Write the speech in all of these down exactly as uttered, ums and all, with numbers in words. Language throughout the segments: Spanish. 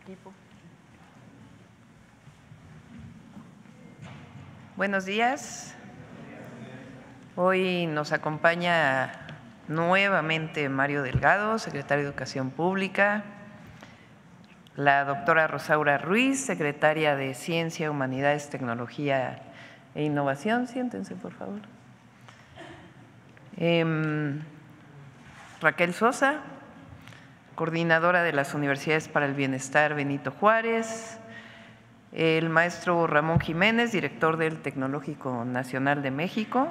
equipo. Buenos días. Hoy nos acompaña nuevamente Mario Delgado, secretario de Educación Pública, la doctora Rosaura Ruiz, secretaria de Ciencia, Humanidades, Tecnología e Innovación. Siéntense, por favor. Eh, Raquel Sosa, coordinadora de las Universidades para el Bienestar Benito Juárez, el maestro Ramón Jiménez, director del Tecnológico Nacional de México,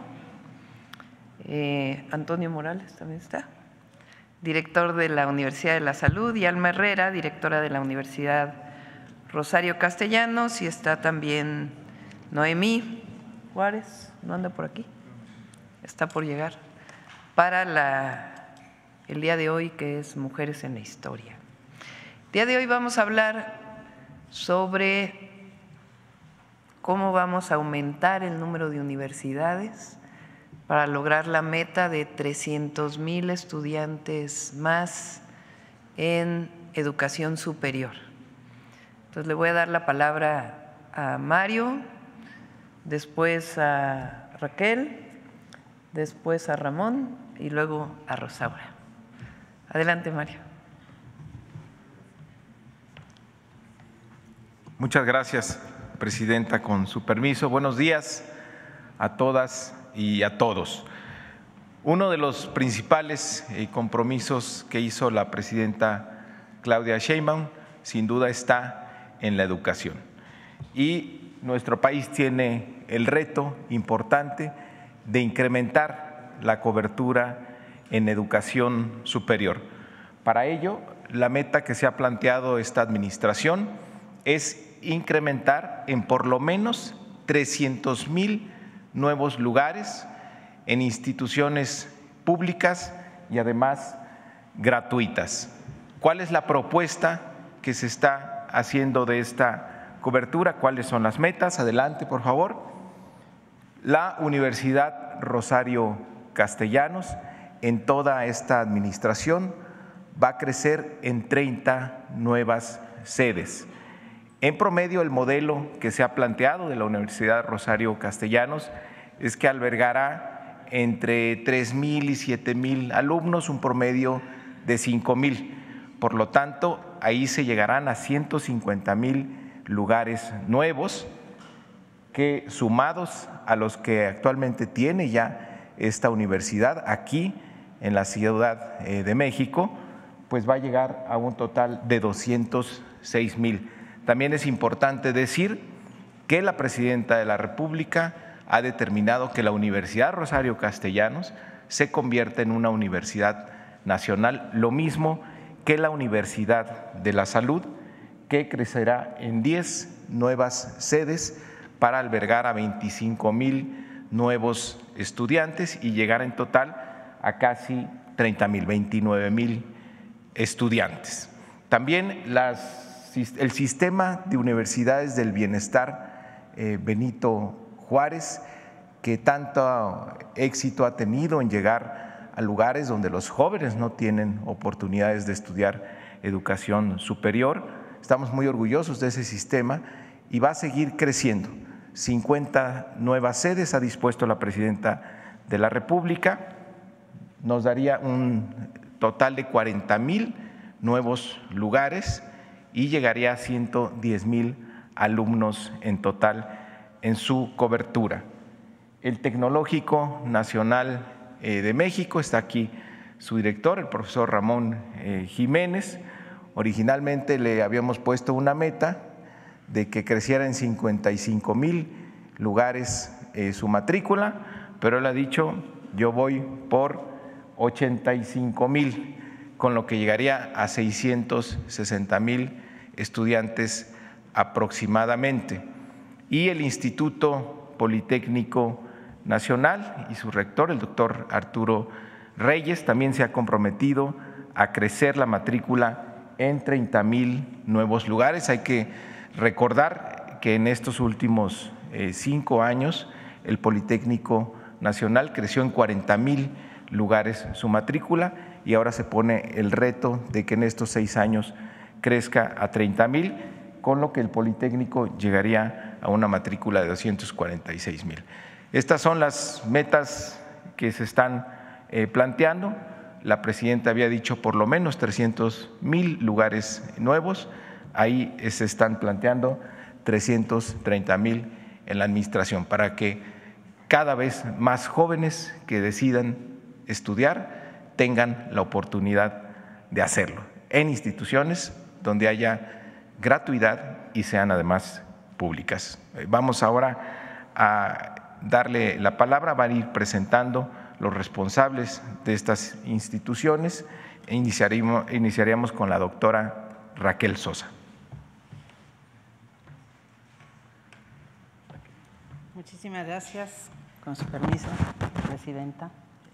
eh, Antonio Morales también está, director de la Universidad de la Salud, y Alma Herrera, directora de la Universidad Rosario Castellanos, y está también Noemí Juárez, ¿no anda por aquí? Está por llegar, para la el día de hoy, que es Mujeres en la Historia. El día de hoy vamos a hablar sobre cómo vamos a aumentar el número de universidades para lograr la meta de trescientos mil estudiantes más en educación superior. Entonces le voy a dar la palabra a Mario, después a Raquel, después a Ramón y luego a Rosaura. Adelante, Mario. Muchas gracias, presidenta. Con su permiso, buenos días a todas y a todos. Uno de los principales compromisos que hizo la presidenta Claudia Sheinbaum, sin duda, está en la educación. Y nuestro país tiene el reto importante de incrementar la cobertura en educación superior. Para ello, la meta que se ha planteado esta administración es incrementar en por lo menos trescientos mil nuevos lugares en instituciones públicas y además gratuitas. ¿Cuál es la propuesta que se está haciendo de esta cobertura? ¿Cuáles son las metas? Adelante, por favor. La Universidad Rosario Castellanos, en toda esta administración, va a crecer en treinta nuevas sedes. En promedio, el modelo que se ha planteado de la Universidad Rosario Castellanos es que albergará entre tres mil y siete mil alumnos, un promedio de cinco mil. Por lo tanto, ahí se llegarán a ciento cincuenta mil lugares nuevos que, sumados a los que actualmente tiene ya esta universidad aquí en la Ciudad de México, pues va a llegar a un total de doscientos seis mil. También es importante decir que la presidenta de la República ha determinado que la Universidad Rosario Castellanos se convierta en una universidad nacional, lo mismo que la Universidad de la Salud, que crecerá en diez nuevas sedes para albergar a veinticinco mil nuevos estudiantes y llegar en total a casi treinta mil, veintinueve mil estudiantes. También las, el sistema de universidades del bienestar eh, Benito Juárez, que tanto éxito ha tenido en llegar a lugares donde los jóvenes no tienen oportunidades de estudiar educación superior. Estamos muy orgullosos de ese sistema y va a seguir creciendo. cincuenta nuevas sedes ha dispuesto la presidenta de la República. Nos daría un total de cuarenta mil nuevos lugares y llegaría a ciento diez mil alumnos en total en su cobertura. El Tecnológico Nacional de México, está aquí su director, el profesor Ramón Jiménez. Originalmente le habíamos puesto una meta de que creciera en cincuenta y cinco mil lugares su matrícula, pero él ha dicho: yo voy por ochenta y cinco mil, con lo que llegaría a seiscientos sesenta mil estudiantes aproximadamente. Y el Instituto Politécnico Nacional y su rector, el doctor Arturo Reyes, también se ha comprometido a crecer la matrícula en treinta mil nuevos lugares. Hay que recordar que en estos últimos eh, cinco años el Politécnico Nacional creció en cuarenta mil lugares su matrícula y ahora se pone el reto de que en estos seis años crezca a treinta mil, con lo que el Politécnico llegaría a una matrícula de doscientos cuarenta y seis mil. Estas son las metas que se están eh, planteando. La presidenta había dicho por lo menos trescientos mil lugares nuevos, ahí se están planteando trescientos treinta mil en la administración, para que cada vez más jóvenes que decidan estudiar tengan la oportunidad de hacerlo en instituciones donde haya gratuidad y sean además públicas. Vamos ahora a darle la palabra, van a ir presentando los responsables de estas instituciones e iniciaríamos, iniciaríamos con la doctora Raquel Sosa. Muchísimas gracias. Con su permiso, presidenta.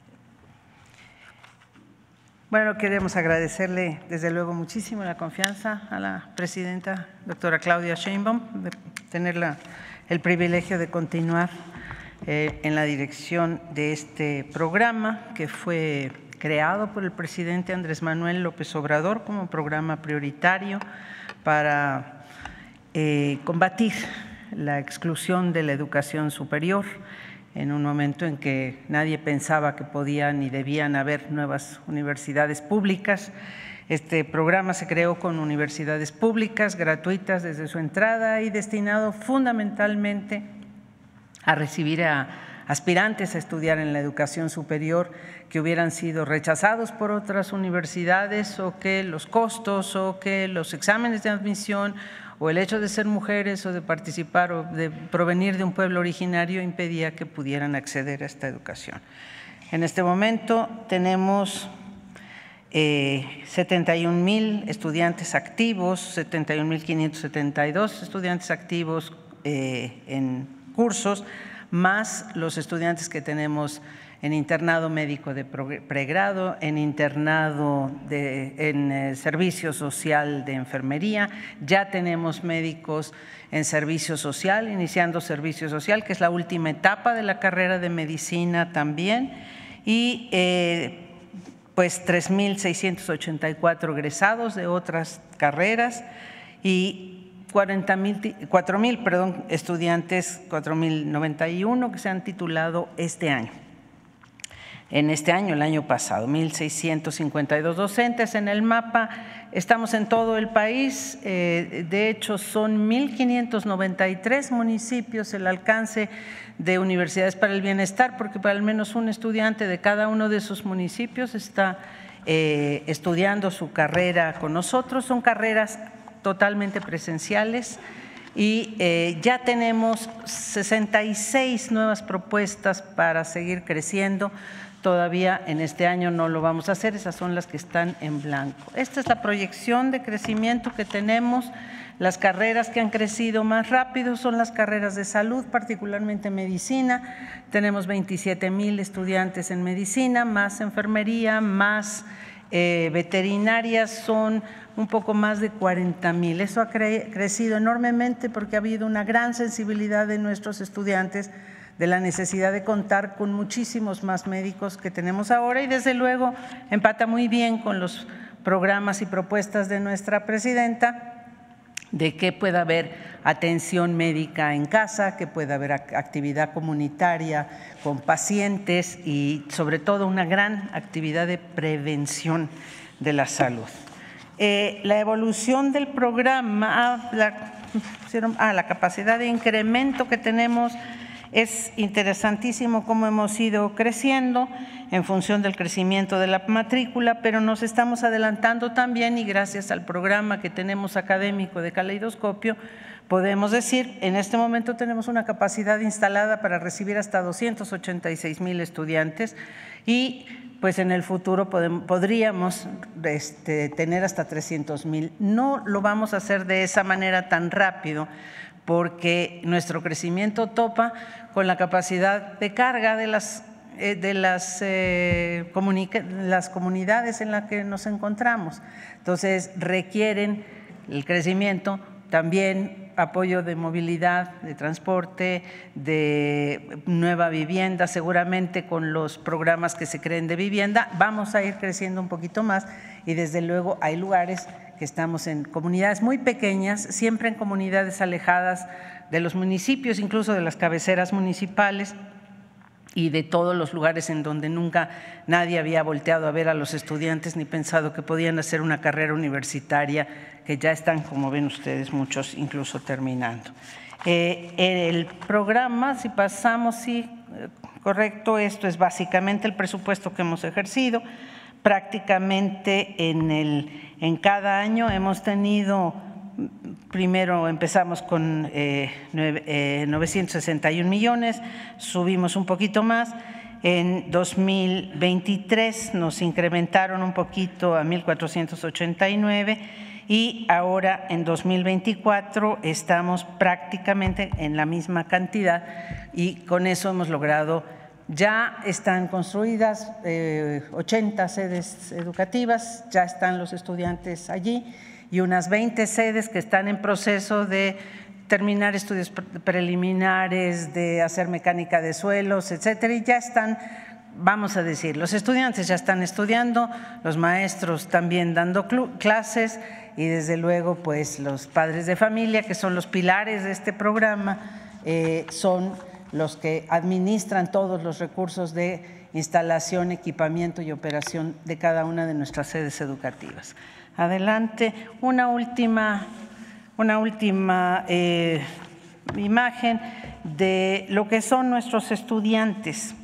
Bueno, queremos agradecerle desde luego muchísimo la confianza a la presidenta, doctora Claudia Sheinbaum, de tener la, el privilegio de continuar eh, en la dirección de este programa que fue creado por el presidente Andrés Manuel López Obrador como programa prioritario para eh, combatir la exclusión de la educación superior en un momento en que nadie pensaba que podían ni debían haber nuevas universidades públicas. Este programa se creó con universidades públicas, gratuitas desde su entrada y destinado fundamentalmente a recibir a aspirantes a estudiar en la educación superior que hubieran sido rechazados por otras universidades o que los costos o que los exámenes de admisión o el hecho de ser mujeres o de participar o de provenir de un pueblo originario impedía que pudieran acceder a esta educación. En este momento tenemos eh, setenta y un mil estudiantes activos, setenta y un mil quinientos setenta y dos estudiantes activos eh, en cursos, más los estudiantes que tenemos en internado médico de pregrado, en internado de, en eh, servicio social de enfermería. Ya tenemos médicos en servicio social, iniciando servicio social, que es la última etapa de la carrera de medicina también, y eh, pues tres mil seiscientos ochenta y cuatro egresados de otras carreras y cuatro mil perdón, estudiantes, cuatro mil noventa y uno que se han titulado este año. En este año, el año pasado, mil seiscientos cincuenta y dos docentes en el mapa. Estamos en todo el país, eh, de hecho son mil quinientos noventa y tres municipios el alcance de Universidades para el Bienestar, porque para al menos un estudiante de cada uno de esos municipios está eh, estudiando su carrera con nosotros. Son carreras totalmente presenciales y eh, ya tenemos sesenta y seis nuevas propuestas para seguir creciendo. Todavía en este año no lo vamos a hacer, esas son las que están en blanco. Esta es la proyección de crecimiento que tenemos. Las carreras que han crecido más rápido son las carreras de salud, particularmente medicina. Tenemos veintisiete mil estudiantes en medicina, más enfermería, más eh, veterinarias, son un poco más de cuarenta mil. Eso ha cre- crecido enormemente porque ha habido una gran sensibilidad de nuestros estudiantes de la necesidad de contar con muchísimos más médicos que tenemos ahora y desde luego empata muy bien con los programas y propuestas de nuestra presidenta de que pueda haber atención médica en casa, que pueda haber actividad comunitaria con pacientes y sobre todo una gran actividad de prevención de la salud. Eh, la evolución del programa, ah, la, ah, la capacidad de incremento que tenemos. Es interesantísimo cómo hemos ido creciendo en función del crecimiento de la matrícula, pero nos estamos adelantando también y gracias al programa que tenemos académico de Caleidoscopio, podemos decir, en este momento tenemos una capacidad instalada para recibir hasta doscientos ochenta y seis mil estudiantes y pues en el futuro podemos, podríamos este, tener hasta trescientos mil. No lo vamos a hacer de esa manera tan rápido, porque nuestro crecimiento topa con la capacidad de carga de las, de las, eh, las comunidades en las que nos encontramos. Entonces, requieren el crecimiento también apoyo de movilidad, de transporte, de nueva vivienda, seguramente con los programas que se creen de vivienda vamos a ir creciendo un poquito más y desde luego hay lugares que estamos en comunidades muy pequeñas, siempre en comunidades alejadas de los municipios, incluso de las cabeceras municipales y de todos los lugares en donde nunca nadie había volteado a ver a los estudiantes ni pensado que podían hacer una carrera universitaria, que ya están, como ven ustedes, muchos incluso terminando. Eh, el programa, si pasamos, sí, correcto, esto es básicamente el presupuesto que hemos ejercido. Prácticamente en, el, en cada año hemos tenido, primero empezamos con eh, novecientos sesenta y un millones, subimos un poquito más. En dos mil veintitrés nos incrementaron un poquito a mil cuatrocientos ochenta y nueve y ahora en dos mil veinticuatro estamos prácticamente en la misma cantidad y con eso hemos logrado. Ya están construidas eh, ochenta sedes educativas, ya están los estudiantes allí y unas veinte sedes que están en proceso de terminar estudios preliminares, de hacer mecánica de suelos, etcétera, y ya están, vamos a decir, los estudiantes ya están estudiando, los maestros también dando clases y desde luego pues los padres de familia, que son los pilares de este programa, eh, son los que administran todos los recursos de instalación, equipamiento y operación de cada una de nuestras sedes educativas. Adelante, una última, una última eh, imagen de lo que son nuestros estudiantes.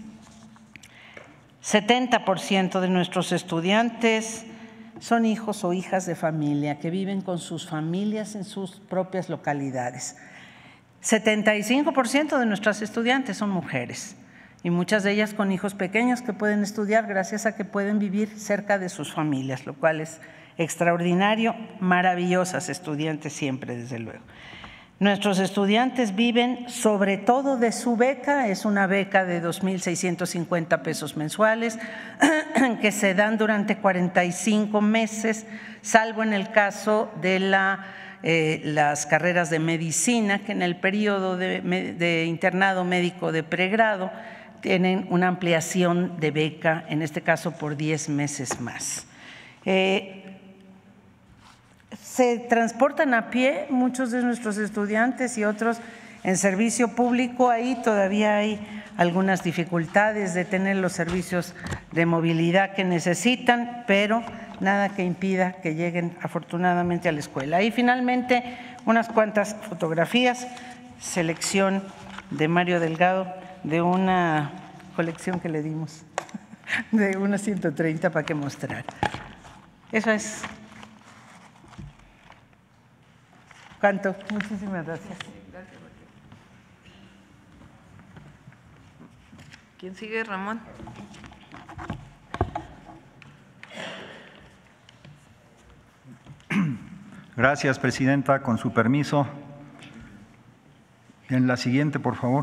setenta por ciento de nuestros estudiantes son hijos o hijas de familia que viven con sus familias en sus propias localidades. setenta y cinco por ciento de nuestras estudiantes son mujeres y muchas de ellas con hijos pequeños que pueden estudiar gracias a que pueden vivir cerca de sus familias, lo cual es extraordinario, maravillosas estudiantes siempre, desde luego. Nuestros estudiantes viven sobre todo de su beca, es una beca de dos mil seiscientos cincuenta pesos mensuales que se dan durante cuarenta y cinco meses, salvo en el caso de la Eh, las carreras de medicina, que en el periodo de, de internado médico de pregrado tienen una ampliación de beca, en este caso por diez meses más. Eh, se transportan a pie muchos de nuestros estudiantes y otros en servicio público. Ahí todavía hay algunas dificultades de tener los servicios de movilidad que necesitan, pero nada que impida que lleguen afortunadamente a la escuela. Y finalmente, unas cuantas fotografías, selección de Mario Delgado de una colección que le dimos, de unas ciento treinta para que mostrar. Eso es. ¿Cuánto? Muchísimas gracias. ¿Quién sigue, Ramón? Gracias, presidenta. Con su permiso. En la siguiente, por favor.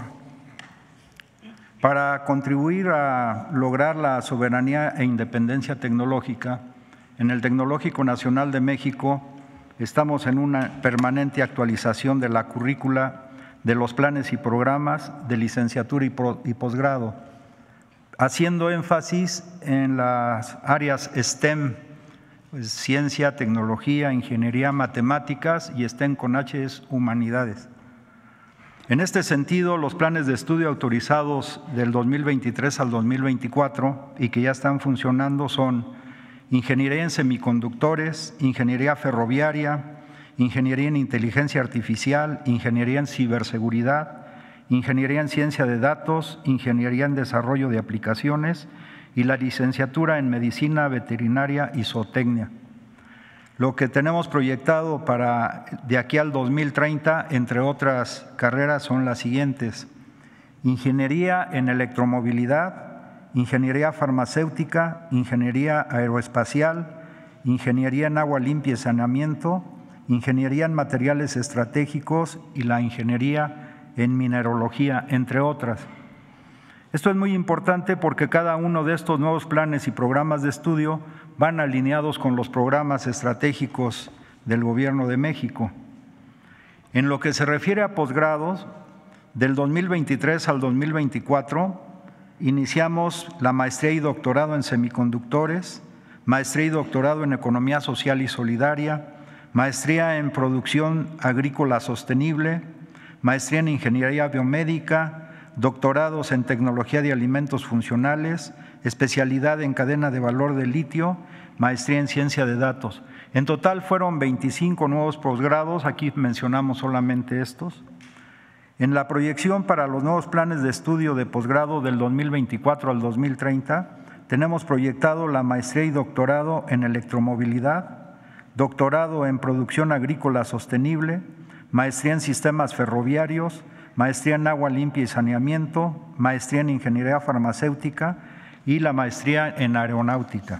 Para contribuir a lograr la soberanía e independencia tecnológica, en el Tecnológico Nacional de México estamos en una permanente actualización de la currícula, de los planes y programas de licenciatura y posgrado, haciendo énfasis en las áreas STEM, pues, ciencia, tecnología, ingeniería, matemáticas y STEM con H es humanidades. En este sentido, los planes de estudio autorizados del dos mil veintitrés al dos mil veinticuatro y que ya están funcionando son ingeniería en semiconductores, ingeniería ferroviaria, ingeniería en inteligencia artificial, ingeniería en ciberseguridad, ingeniería en ciencia de datos, ingeniería en desarrollo de aplicaciones y la licenciatura en medicina veterinaria y zootecnia. Lo que tenemos proyectado para de aquí al dos mil treinta, entre otras carreras, son las siguientes: ingeniería en electromovilidad, ingeniería farmacéutica, ingeniería aeroespacial, ingeniería en agua limpia y saneamiento, ingeniería en materiales estratégicos y la ingeniería en mineralogía, entre otras. Esto es muy importante porque cada uno de estos nuevos planes y programas de estudio van alineados con los programas estratégicos del Gobierno de México. En lo que se refiere a posgrados, del dos mil veintitrés al dos mil veinticuatro iniciamos la maestría y doctorado en semiconductores, maestría y doctorado en economía social y solidaria, maestría en producción agrícola sostenible, maestría en ingeniería biomédica, doctorados en tecnología de alimentos funcionales, especialidad en cadena de valor de litio, maestría en ciencia de datos. En total fueron veinticinco nuevos posgrados, aquí mencionamos solamente estos. En la proyección para los nuevos planes de estudio de posgrado del dos mil veinticuatro al dos mil treinta, tenemos proyectado la maestría y doctorado en electromovilidad, doctorado en producción agrícola sostenible, maestría en sistemas ferroviarios, maestría en agua limpia y saneamiento, maestría en ingeniería farmacéutica y la maestría en aeronáutica.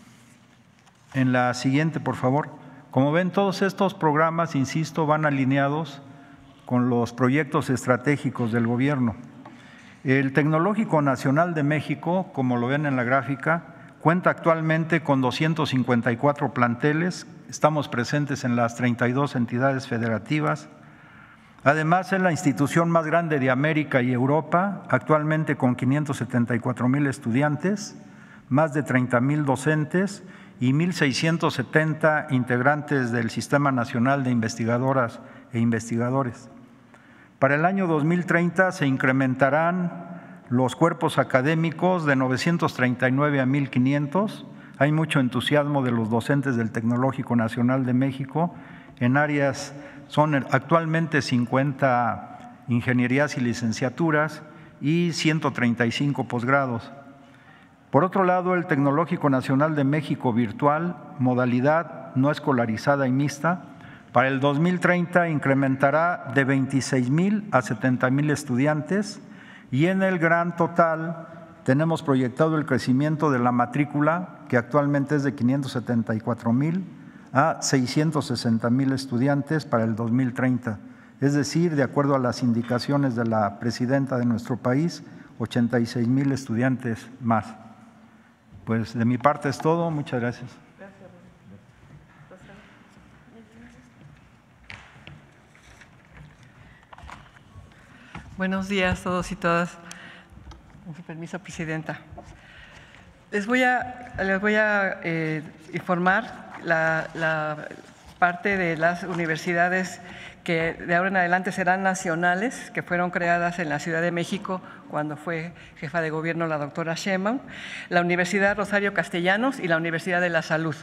En la siguiente, por favor. Como ven, todos estos programas, insisto, van alineados con los proyectos estratégicos del gobierno. El Tecnológico Nacional de México, como lo ven en la gráfica, cuenta actualmente con doscientos cincuenta y cuatro planteles, estamos presentes en las treinta y dos entidades federativas. Además, es la institución más grande de América y Europa, actualmente con quinientos setenta y cuatro mil estudiantes, más de treinta mil docentes y mil seiscientos setenta integrantes del Sistema Nacional de Investigadoras e Investigadores. Para el año dos mil treinta se incrementarán los cuerpos académicos de novecientos treinta y nueve a mil quinientos. Hay mucho entusiasmo de los docentes del Tecnológico Nacional de México en áreas, son actualmente cincuenta ingenierías y licenciaturas y ciento treinta y cinco posgrados. Por otro lado, el Tecnológico Nacional de México virtual, modalidad no escolarizada y mixta, para el dos mil treinta incrementará de veintiséis mil a setenta mil estudiantes y en el gran total tenemos proyectado el crecimiento de la matrícula, que actualmente es de quinientos setenta y cuatro mil a seiscientos sesenta mil estudiantes para el dos mil treinta. Es decir, de acuerdo a las indicaciones de la presidenta de nuestro país, ochenta y seis mil estudiantes más. Pues de mi parte es todo. Muchas gracias. Buenos días a todos y todas. Con su permiso, Presidenta. Les voy a, les voy a eh, informar la, la parte de las universidades que de ahora en adelante serán nacionales, que fueron creadas en la Ciudad de México cuando fue jefa de gobierno la doctora Sheinbaum, la Universidad Rosario Castellanos y la Universidad de la Salud.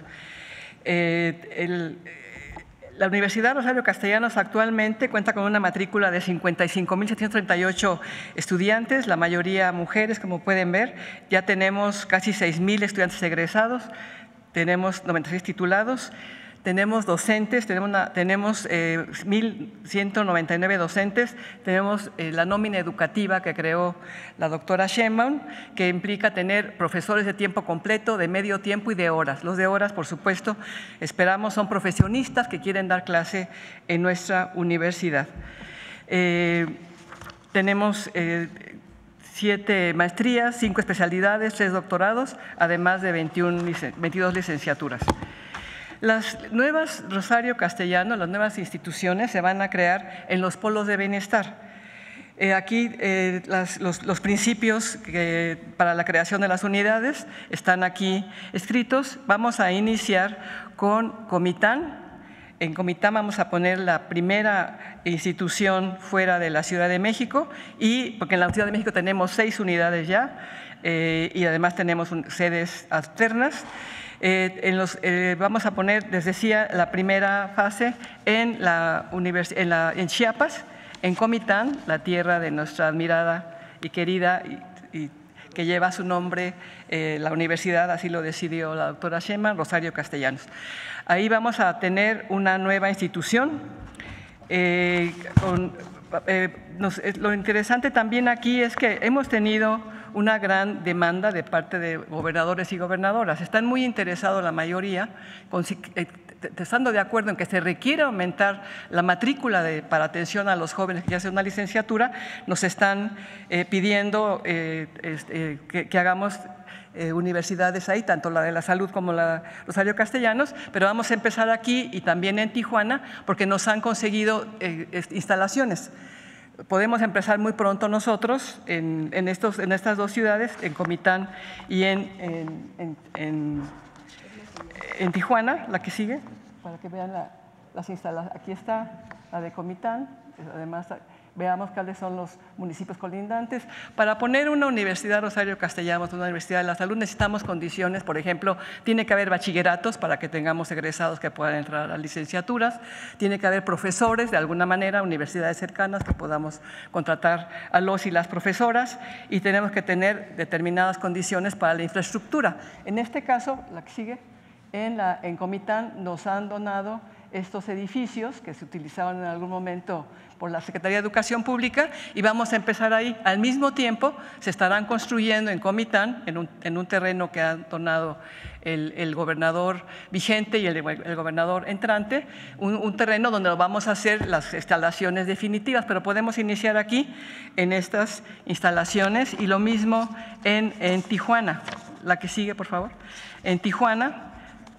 Eh, el, La Universidad Rosario Castellanos actualmente cuenta con una matrícula de cincuenta y cinco mil setecientos treinta y ocho estudiantes, la mayoría mujeres, como pueden ver. Ya tenemos casi seis mil estudiantes egresados, tenemos noventa y seis titulados, tenemos docentes, tenemos, una, tenemos eh, mil ciento noventa y nueve docentes, tenemos eh, la nómina educativa que creó la doctora Sheinbaum, que implica tener profesores de tiempo completo, de medio tiempo y de horas. Los de horas, por supuesto, esperamos son profesionistas que quieren dar clase en nuestra universidad. Eh, tenemos eh, siete maestrías, cinco especialidades, tres doctorados, además de veintiuna, veintidós licenciaturas. Las nuevas Rosario Castellano, las nuevas instituciones se van a crear en los polos de bienestar. Eh, aquí eh, las, los, los principios que, para la creación de las unidades están aquí escritos. Vamos a iniciar con Comitán. En Comitán vamos a poner la primera institución fuera de la Ciudad de México, y porque en la Ciudad de México tenemos seis unidades ya eh, y además tenemos un, sedes alternas. Eh, en los, eh, vamos a poner, les decía, la primera fase en, la en, la, en Chiapas, en Comitán, la tierra de nuestra admirada y querida y, y que lleva su nombre eh, la universidad, así lo decidió la doctora Sheinbaum, Rosario Castellanos. Ahí vamos a tener una nueva institución. Eh, con, eh, nos, lo interesante también aquí es que hemos tenido una gran demanda de parte de gobernadores y gobernadoras. Están muy interesados la mayoría, con, estando de acuerdo en que se requiere aumentar la matrícula de, para atención a los jóvenes que ya hacen una licenciatura, nos están eh, pidiendo eh, eh, que, que hagamos eh, universidades ahí, tanto la de la Salud como la Rosario Castellanos, pero vamos a empezar aquí y también en Tijuana, porque nos han conseguido eh, instalaciones. Podemos empezar muy pronto nosotros en, en, estos, en estas dos ciudades, en Comitán y en, en, en, en, en Tijuana, la que sigue, para que vean la, las instalaciones. Aquí está la de Comitán, además veamos cuáles son los municipios colindantes. Para poner una universidad Rosario Castellanos, una universidad de la salud, necesitamos condiciones, por ejemplo, tiene que haber bachilleratos para que tengamos egresados que puedan entrar a las licenciaturas, tiene que haber profesores, de alguna manera, universidades cercanas que podamos contratar a los y las profesoras, y tenemos que tener determinadas condiciones para la infraestructura. En este caso, la que sigue, en, la, en Comitán nos han donado estos edificios que se utilizaban en algún momento por la Secretaría de Educación Pública, y vamos a empezar ahí. Al mismo tiempo, se estarán construyendo en Comitán, en un, en un terreno que ha donado el, el gobernador vigente y el, el gobernador entrante, un, un terreno donde vamos a hacer las instalaciones definitivas, pero podemos iniciar aquí en estas instalaciones, y lo mismo en, en Tijuana. La que sigue, por favor. En Tijuana,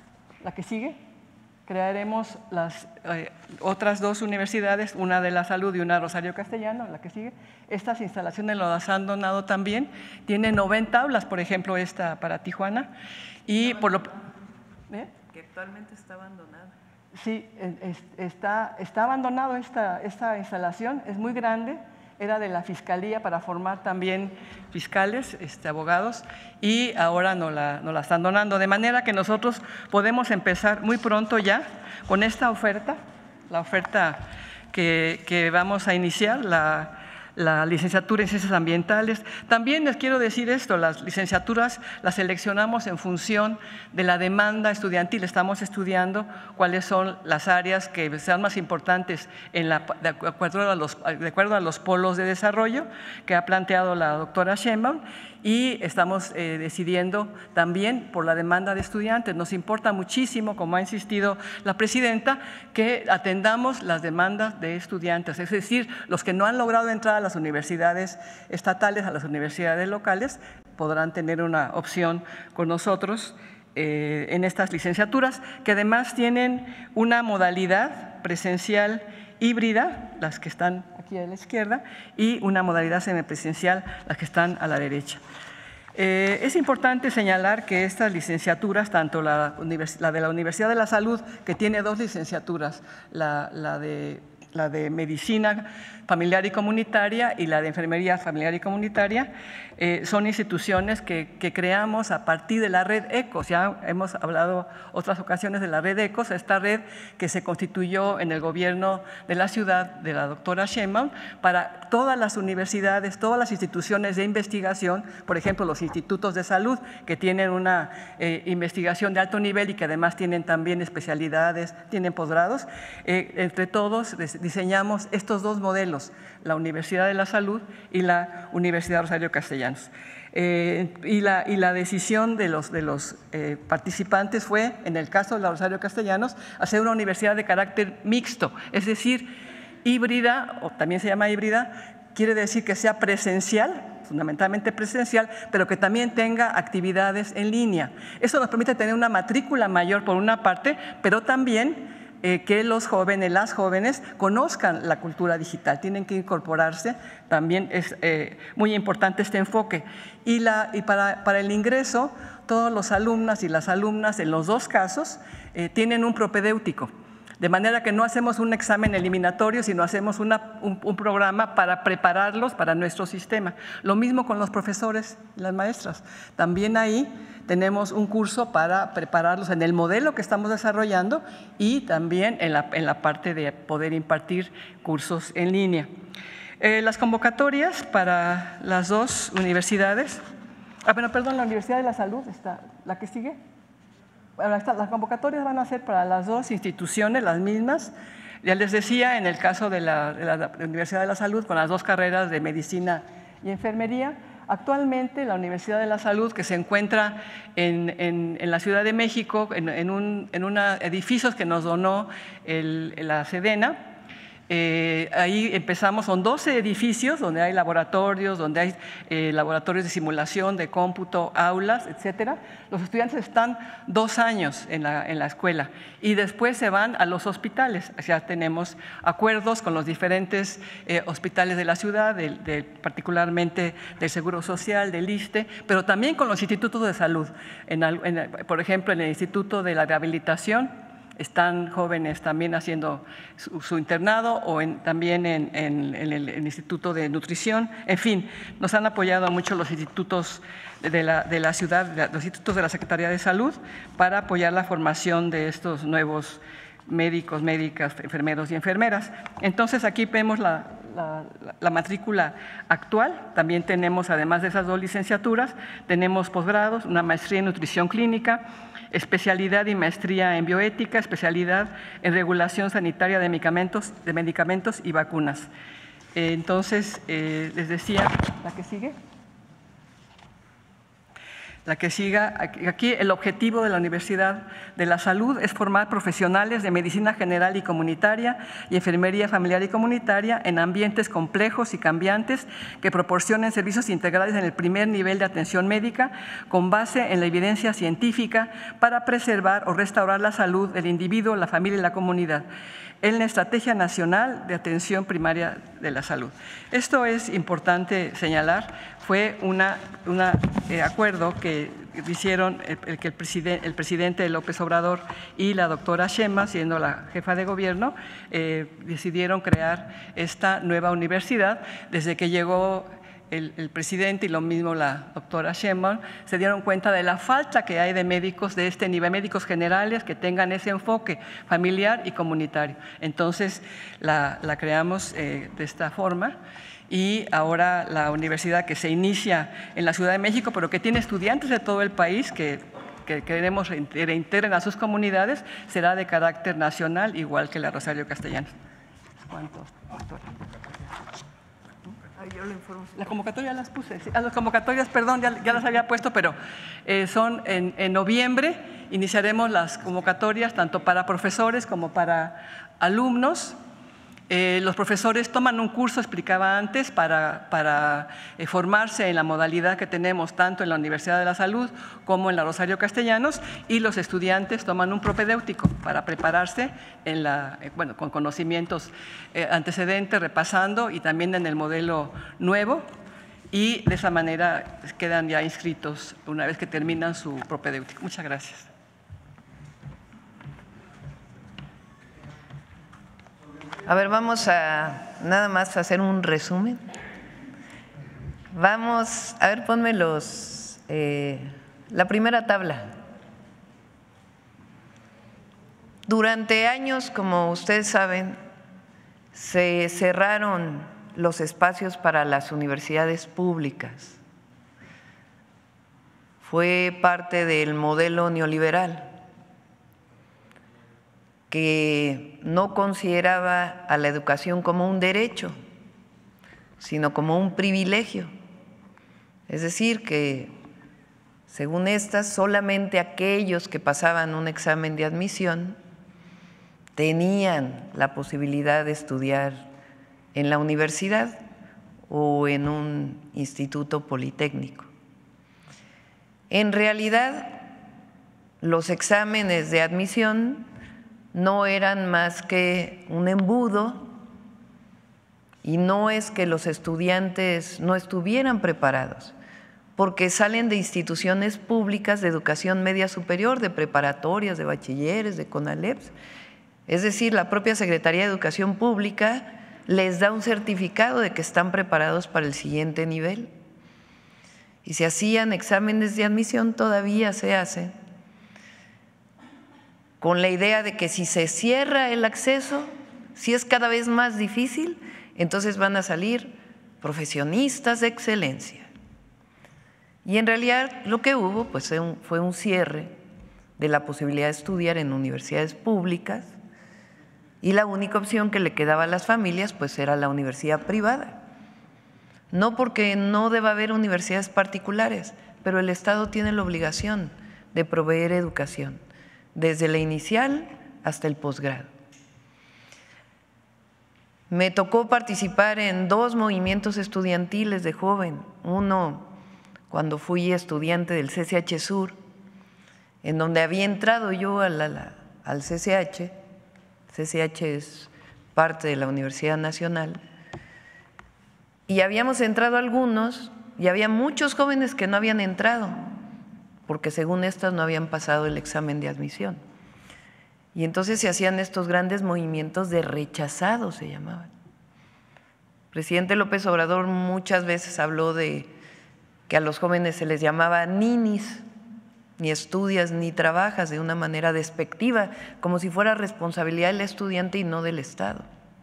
la que sigue. Crearemos las eh, otras dos universidades, una de la Salud y una Rosario Castellano, la que sigue. Estas instalaciones las han donado también. Tiene noventa aulas, por ejemplo, esta para Tijuana. Y por lo ¿Eh? Que actualmente está abandonada. Sí, es, está, está abandonado esta, esta instalación, es muy grande. Era de la Fiscalía para formar también fiscales, este, abogados, y ahora nos la, nos la están donando. De manera que nosotros podemos empezar muy pronto ya con esta oferta, la oferta que, que vamos a iniciar, la, la licenciatura en Ciencias Ambientales. También les quiero decir esto, las licenciaturas las seleccionamos en función de la demanda estudiantil. Estamos estudiando cuáles son las áreas que sean más importantes en la, de, acuerdo a los, de acuerdo a los polos de desarrollo que ha planteado la doctora Sheinbaum, y estamos eh, decidiendo también por la demanda de estudiantes. Nos importa muchísimo, como ha insistido la presidenta, que atendamos las demandas de estudiantes, es decir, los que no han logrado entrar a las universidades estatales, a las universidades locales, podrán tener una opción con nosotros eh, en estas licenciaturas, que además tienen una modalidad presencial híbrida, las que están aquí a la izquierda, y una modalidad semipresencial, las que están a la derecha. Eh, es importante señalar que estas licenciaturas, tanto la, la de la Universidad de la Salud, que tiene dos licenciaturas, la, la de la de Medicina Familiar y Comunitaria y la de Enfermería Familiar y Comunitaria, eh, son instituciones que, que creamos a partir de la red ECOS. Ya hemos hablado otras ocasiones de la red ECOS, esta red que se constituyó en el gobierno de la ciudad de la doctora Sheinbaum para todas las universidades, todas las instituciones de investigación, por ejemplo, los institutos de salud que tienen una eh, investigación de alto nivel y que además tienen también especialidades, tienen posgrados. Eh, entre todos diseñamos estos dos modelos, la Universidad de la Salud y la Universidad Rosario Castellanos. Eh, y, la, y la decisión de los, de los eh, participantes fue, en el caso de la Rosario Castellanos, hacer una universidad de carácter mixto, es decir, híbrida, o también se llama híbrida, quiere decir que sea presencial, fundamentalmente presencial, pero que también tenga actividades en línea. Eso nos permite tener una matrícula mayor por una parte, pero también Eh, que los jóvenes, las jóvenes conozcan la cultura digital, tienen que incorporarse, también es eh, muy importante este enfoque. Y, la, y para, para el ingreso, todos los alumnas y las alumnas en los dos casos eh, tienen un propedéutico, de manera que no hacemos un examen eliminatorio, sino hacemos una, un, un programa para prepararlos para nuestro sistema. Lo mismo con los profesores y las maestras. También ahí tenemos un curso para prepararlos en el modelo que estamos desarrollando y también en la, en la parte de poder impartir cursos en línea. Eh, las convocatorias para las dos universidades, ah, bueno, perdón, la Universidad de la Salud, está, ¿la que sigue? Las convocatorias van a ser para las dos instituciones, las mismas. Ya les decía, en el caso de la, de la Universidad de la Salud, con las dos carreras de Medicina y Enfermería, Actualmente la Universidad de la Salud, que se encuentra en, en, en la Ciudad de México, en, en un en una edificios que nos donó el, la Sedena, Eh, ahí empezamos, son doce edificios donde hay laboratorios, donde hay eh, laboratorios de simulación, de cómputo, aulas, etcétera. Los estudiantes están dos años en la, en la escuela y después se van a los hospitales. Ya tenemos acuerdos con los diferentes eh, hospitales de la ciudad, de, de, particularmente del Seguro Social, del ISSSTE, pero también con los institutos de salud. En, en, por ejemplo, en el Instituto de la Rehabilitación, están jóvenes también haciendo su, su internado o en, también en, en, en el en Instituto de Nutrición. En fin, nos han apoyado mucho los institutos de la, de la ciudad, los institutos de la Secretaría de Salud para apoyar la formación de estos nuevos médicos, médicas, enfermeros y enfermeras. Entonces, aquí vemos la, la, la matrícula actual. También tenemos, además de esas dos licenciaturas, tenemos posgrados, una maestría en nutrición clínica, especialidad y maestría en bioética, especialidad en regulación sanitaria de medicamentos, de medicamentos y vacunas. Eh, entonces, eh, les decía, ¿la que sigue? La que siga, aquí el objetivo de la Universidad de la Salud es formar profesionales de medicina general y comunitaria y enfermería familiar y comunitaria en ambientes complejos y cambiantes que proporcionen servicios integrales en el primer nivel de atención médica con base en la evidencia científica para preservar o restaurar la salud del individuo, la familia y la comunidad en la Estrategia Nacional de Atención Primaria de la Salud. Esto es importante señalar, fue un una, eh, acuerdo que hicieron el, el que el, presiden, el presidente López Obrador y la doctora Sheinbaum, siendo la jefa de gobierno, eh, decidieron crear esta nueva universidad. Desde que llegó El, el presidente y lo mismo la doctora Sheinbaum se dieron cuenta de la falta que hay de médicos de este nivel, médicos generales que tengan ese enfoque familiar y comunitario. Entonces la, la creamos eh, de esta forma y ahora la universidad que se inicia en la Ciudad de México, pero que tiene estudiantes de todo el país que que queremos reintegren a sus comunidades, será de carácter nacional, igual que la Rosario Castellanos. ¿Cuántos? La convocatoria las puse, sí. A las convocatorias, perdón, ya, ya las había puesto, pero eh, son en, en noviembre, iniciaremos las convocatorias tanto para profesores como para alumnos. Eh, los profesores toman un curso, explicaba antes, para, para eh, formarse en la modalidad que tenemos tanto en la Universidad de la Salud como en la Rosario Castellanos, y los estudiantes toman un propedéutico para prepararse en la, eh, bueno, con conocimientos eh, antecedentes, repasando, y también en el modelo nuevo, y de esa manera quedan ya inscritos una vez que terminan su propedéutico. Muchas gracias. A ver, vamos a nada más a hacer un resumen. Vamos, a ver, ponme los, eh, la primera tabla. Durante años, como ustedes saben, se cerraron los espacios para las universidades públicas. Fue parte del modelo neoliberal, que no consideraba a la educación como un derecho, sino como un privilegio. Es decir, que según estas, solamente aquellos que pasaban un examen de admisión tenían la posibilidad de estudiar en la universidad o en un instituto politécnico. En realidad, los exámenes de admisión no eran más que un embudo, y no es que los estudiantes no estuvieran preparados, porque salen de instituciones públicas de educación media superior, de preparatorias, de bachilleres, de CONALEPs. Es decir, la propia Secretaría de Educación Pública les da un certificado de que están preparados para el siguiente nivel. Y se hacían exámenes de admisión, todavía se hacen, con la idea de que si se cierra el acceso, si es cada vez más difícil, entonces van a salir profesionistas de excelencia. Y en realidad lo que hubo pues, fue un, fue un cierre de la posibilidad de estudiar en universidades públicas, y la única opción que le quedaba a las familias pues, era la universidad privada, No porque no deba haber universidades particulares, pero el Estado tiene la obligación de proveer educación, desde la inicial hasta el posgrado. Me tocó participar en dos movimientos estudiantiles de joven, uno cuando fui estudiante del C C H Sur, en donde había entrado yo a la, al C C H, C C H es parte de la Universidad Nacional, y habíamos entrado algunos y había muchos jóvenes que no habían entrado, porque según estas no habían pasado el examen de admisión. Y entonces se hacían estos grandes movimientos de rechazados, se llamaban. El presidente López Obrador muchas veces habló de que a los jóvenes se les llamaba ninis, ni estudias ni trabajas, de una manera despectiva, como si fuera responsabilidad del estudiante y no del Estado.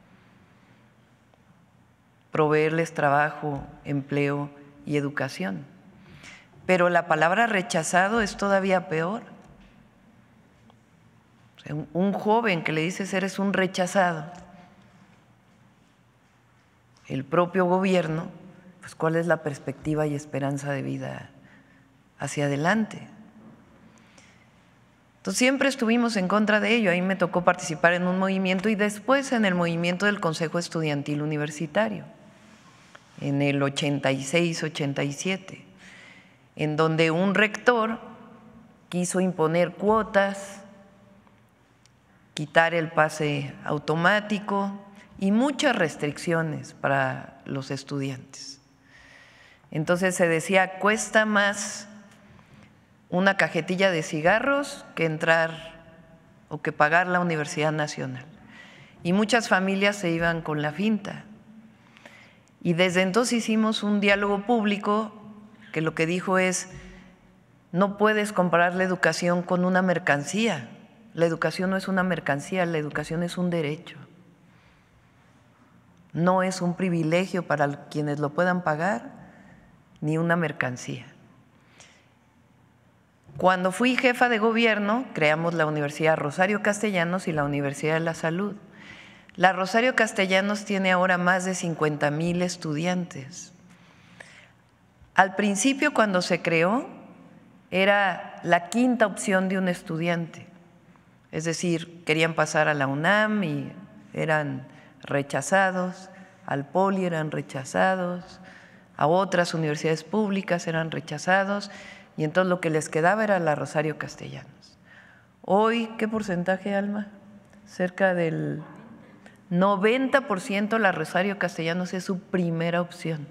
Proveerles trabajo, empleo y educación. Pero la palabra rechazado es todavía peor. O sea, un joven que le dices eres un rechazado, el propio gobierno, pues ¿cuál es la perspectiva y esperanza de vida hacia adelante? Entonces siempre estuvimos en contra de ello. Ahí me tocó participar en un movimiento y después en el movimiento del Consejo Estudiantil Universitario, en el ochenta y seis, ochenta y siete, en donde un rector quiso imponer cuotas, quitar el pase automático y muchas restricciones para los estudiantes. Entonces se decía, cuesta más una cajetilla de cigarros que entrar o que pagar la Universidad Nacional. Y muchas familias se iban con la finta. Y desde entonces hicimos un diálogo público que lo que dijo es, no puedes comparar la educación con una mercancía. La educación no es una mercancía, la educación es un derecho. No es un privilegio para quienes lo puedan pagar, ni una mercancía. Cuando fui jefa de gobierno, creamos la Universidad Rosario Castellanos y la Universidad de la Salud. La Rosario Castellanos tiene ahora más de cincuenta mil estudiantes. Al principio, cuando se creó, era la quinta opción de un estudiante. Es decir, querían pasar a la UNAM y eran rechazados, al Poli eran rechazados, a otras universidades públicas eran rechazados, y entonces lo que les quedaba era la Rosario Castellanos. Hoy, ¿qué porcentaje, Alma? Cerca del noventa por ciento la Rosario Castellanos es su primera opción.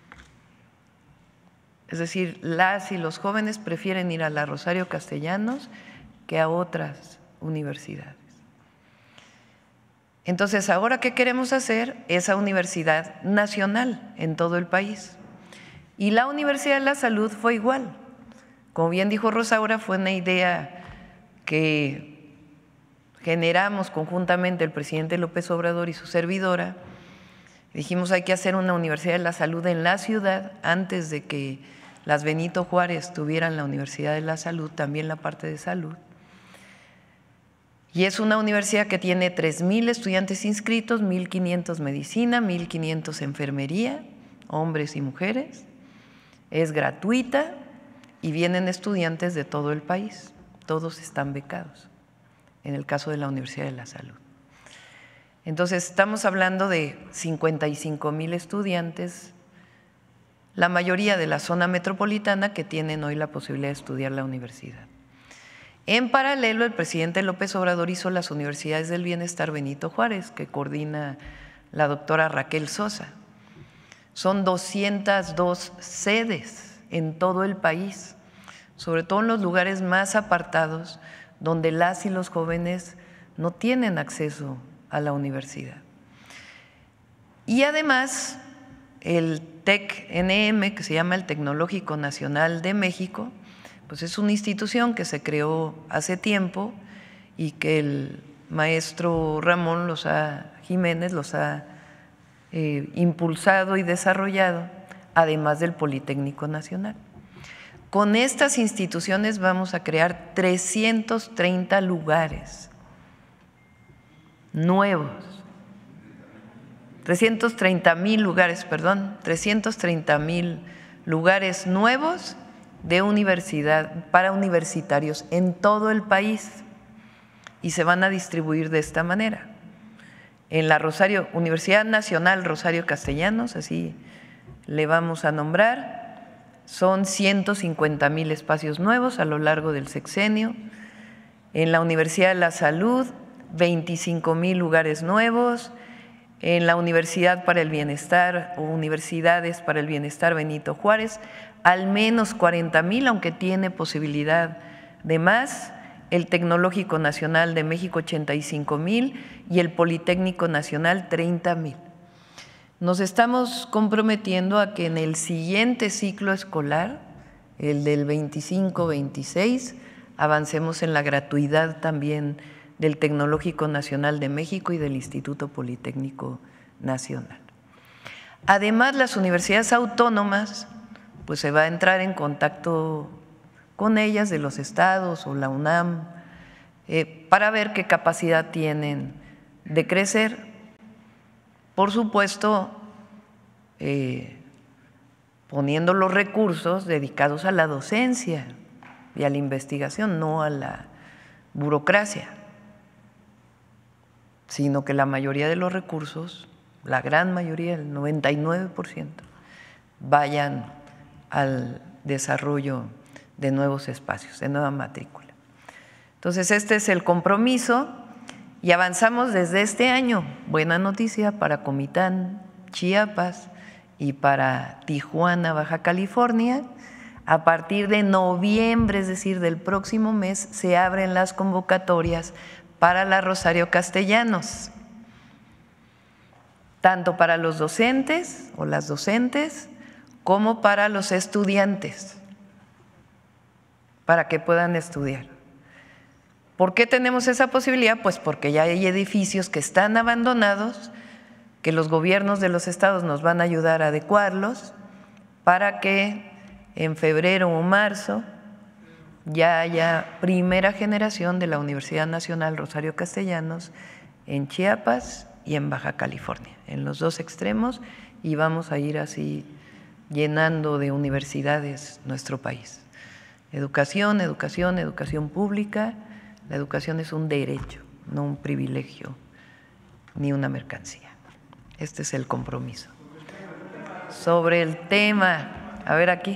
Es decir, las y los jóvenes prefieren ir a la Rosario Castellanos que a otras universidades. Entonces, ahora, ¿qué queremos hacer? Esa universidad nacional en todo el país. Y la Universidad de la Salud fue igual. Como bien dijo Rosaura, fue una idea que generamos conjuntamente el presidente López Obrador y su servidora. Dijimos, hay que hacer una Universidad de la Salud en la ciudad antes de que las Benito Juárez tuvieran la Universidad de la Salud, también la parte de salud. Y es una universidad que tiene tres mil estudiantes inscritos, mil quinientos medicina, mil quinientos enfermería, hombres y mujeres. Es gratuita y vienen estudiantes de todo el país. Todos están becados, en el caso de la Universidad de la Salud. Entonces, estamos hablando de cincuenta y cinco mil estudiantes, la mayoría de la zona metropolitana, que tienen hoy la posibilidad de estudiar la universidad. En paralelo, el presidente López Obrador hizo las Universidades del Bienestar Benito Juárez, que coordina la doctora Raquel Sosa. Son doscientas dos sedes en todo el país, sobre todo en los lugares más apartados, donde las y los jóvenes no tienen acceso a la universidad. Y además, el TEC N M, que se llama el Tecnológico Nacional de México, pues es una institución que se creó hace tiempo y que el maestro Ramón Lozada Jiménez los ha eh, impulsado y desarrollado, además del Politécnico Nacional. Con estas instituciones vamos a crear trescientos treinta lugares nuevos trescientos treinta mil lugares, perdón, trescientos treinta mil lugares nuevos de universidad para universitarios en todo el país y se van a distribuir de esta manera. En la Rosario, Universidad Nacional Rosario Castellanos, así le vamos a nombrar, son ciento cincuenta mil espacios nuevos a lo largo del sexenio. En la Universidad de la Salud, veinticinco mil lugares nuevos. En la Universidad para el Bienestar o Universidades para el Bienestar Benito Juárez, al menos cuarenta mil, aunque tiene posibilidad de más. El Tecnológico Nacional de México, ochenta y cinco mil, y el Politécnico Nacional, treinta mil. Nos estamos comprometiendo a que en el siguiente ciclo escolar, el del veinticinco veintiséis, avancemos en la gratuidad también del Tecnológico Nacional de México y del Instituto Politécnico Nacional. Además, las universidades autónomas, pues se va a entrar en contacto con ellas de los estados o la UNAM eh, para ver qué capacidad tienen de crecer. Por supuesto, eh, poniendo los recursos dedicados a la docencia y a la investigación, no a la burocracia, sino que la mayoría de los recursos, la gran mayoría, el noventa y nueve por ciento, vayan al desarrollo de nuevos espacios, de nueva matrícula. Entonces, este es el compromiso y avanzamos desde este año. Buena noticia para Comitán, Chiapas y para Tijuana, Baja California. A partir de noviembre, es decir, del próximo mes, se abren las convocatorias para la Rosario Castellanos, tanto para los docentes o las docentes como para los estudiantes, para que puedan estudiar. ¿Por qué tenemos esa posibilidad? Pues porque ya hay edificios que están abandonados, que los gobiernos de los estados nos van a ayudar a adecuarlos para que en febrero o marzo ya haya primera generación de la Universidad Nacional Rosario Castellanos en Chiapas y en Baja California, en los dos extremos, y vamos a ir así llenando de universidades nuestro país. Educación, educación, educación pública. La educación es un derecho, no un privilegio ni una mercancía. Este es el compromiso. Sobre el tema, a ver aquí.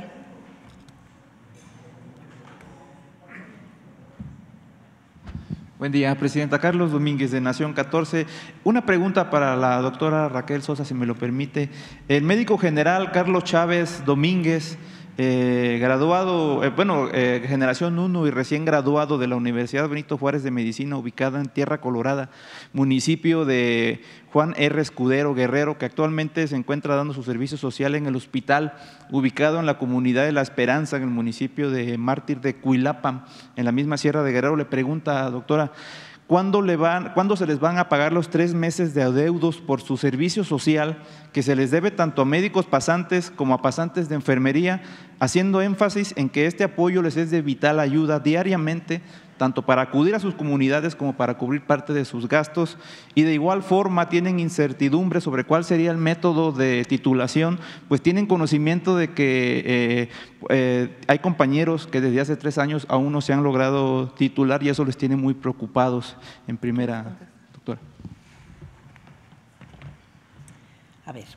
Buen día, Presidenta. Carlos Domínguez, de Nación catorce. Una pregunta para la doctora Raquel Sosa, si me lo permite. El médico general Carlos Chávez Domínguez, eh, graduado, eh, bueno, eh, generación uno y recién graduado de la Universidad Benito Juárez de Medicina, ubicada en Tierra Colorada, municipio de Juan R. Escudero Guerrero, que actualmente se encuentra dando su servicio social en el hospital ubicado en la comunidad de La Esperanza, en el municipio de Mártir de Cuilapa, en la misma Sierra de Guerrero. Le pregunta, doctora, ¿cuándo, le van, ¿cuándo se les van a pagar los tres meses de adeudos por su servicio social que se les debe tanto a médicos pasantes como a pasantes de enfermería, haciendo énfasis en que este apoyo les es de vital ayuda diariamente, tanto para acudir a sus comunidades como para cubrir parte de sus gastos, y de igual forma tienen incertidumbre sobre cuál sería el método de titulación, pues tienen conocimiento de que eh, eh, hay compañeros que desde hace tres años aún no se han logrado titular y eso les tiene muy preocupados? En primera, doctora. A ver,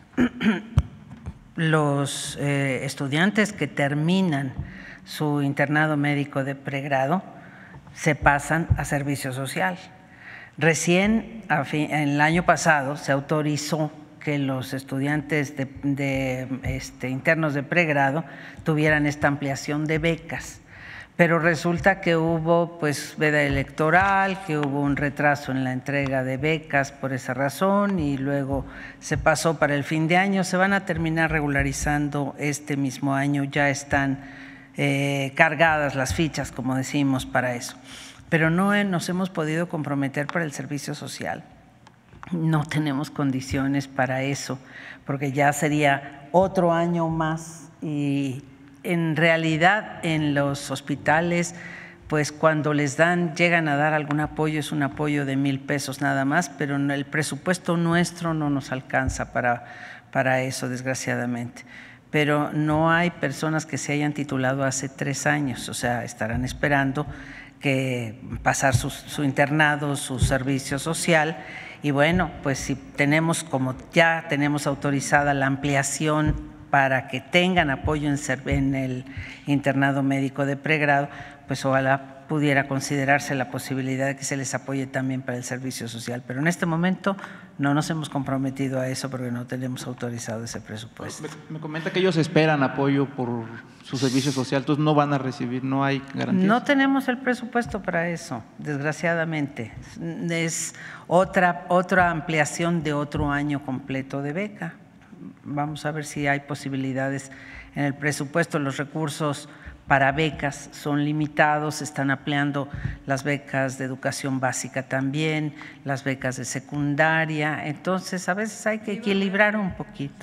los eh, estudiantes que terminan su internado médico de pregrado se pasan a servicio social. Recién, a fin, el año pasado, se autorizó que los estudiantes de, de este, internos de pregrado tuvieran esta ampliación de becas, pero resulta que hubo pues veda electoral, que hubo un retraso en la entrega de becas por esa razón y luego se pasó para el fin de año. Se van a terminar regularizando este mismo año, ya están Eh, cargadas las fichas, como decimos, para eso. Pero no nos hemos podido comprometer para el servicio social. No tenemos condiciones para eso, porque ya sería otro año más y en realidad en los hospitales pues cuando les dan, llegan a dar algún apoyo, es un apoyo de mil pesos nada más, pero el presupuesto nuestro no nos alcanza para, para eso, desgraciadamente. Pero no hay personas que se hayan titulado hace tres años, o sea, estarán esperando que pasar su, su internado, su servicio social. Y bueno, pues si tenemos, como ya tenemos autorizada la ampliación para que tengan apoyo en, en el internado médico de pregrado, pues ojalá pudiera considerarse la posibilidad de que se les apoye también para el servicio social. Pero en este momento no nos hemos comprometido a eso porque no tenemos autorizado ese presupuesto. Me, me comenta que ellos esperan apoyo por su servicio social, entonces no van a recibir, no hay garantías. No tenemos el presupuesto para eso, desgraciadamente. Es otra, otra ampliación de otro año completo de beca. Vamos a ver si hay posibilidades en el presupuesto. Los recursos para becas son limitados, se están ampliando las becas de educación básica también, las becas de secundaria, entonces a veces hay que equilibrar un poquito.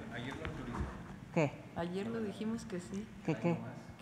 ¿Qué? Ayer lo dijimos que sí. ¿Qué qué?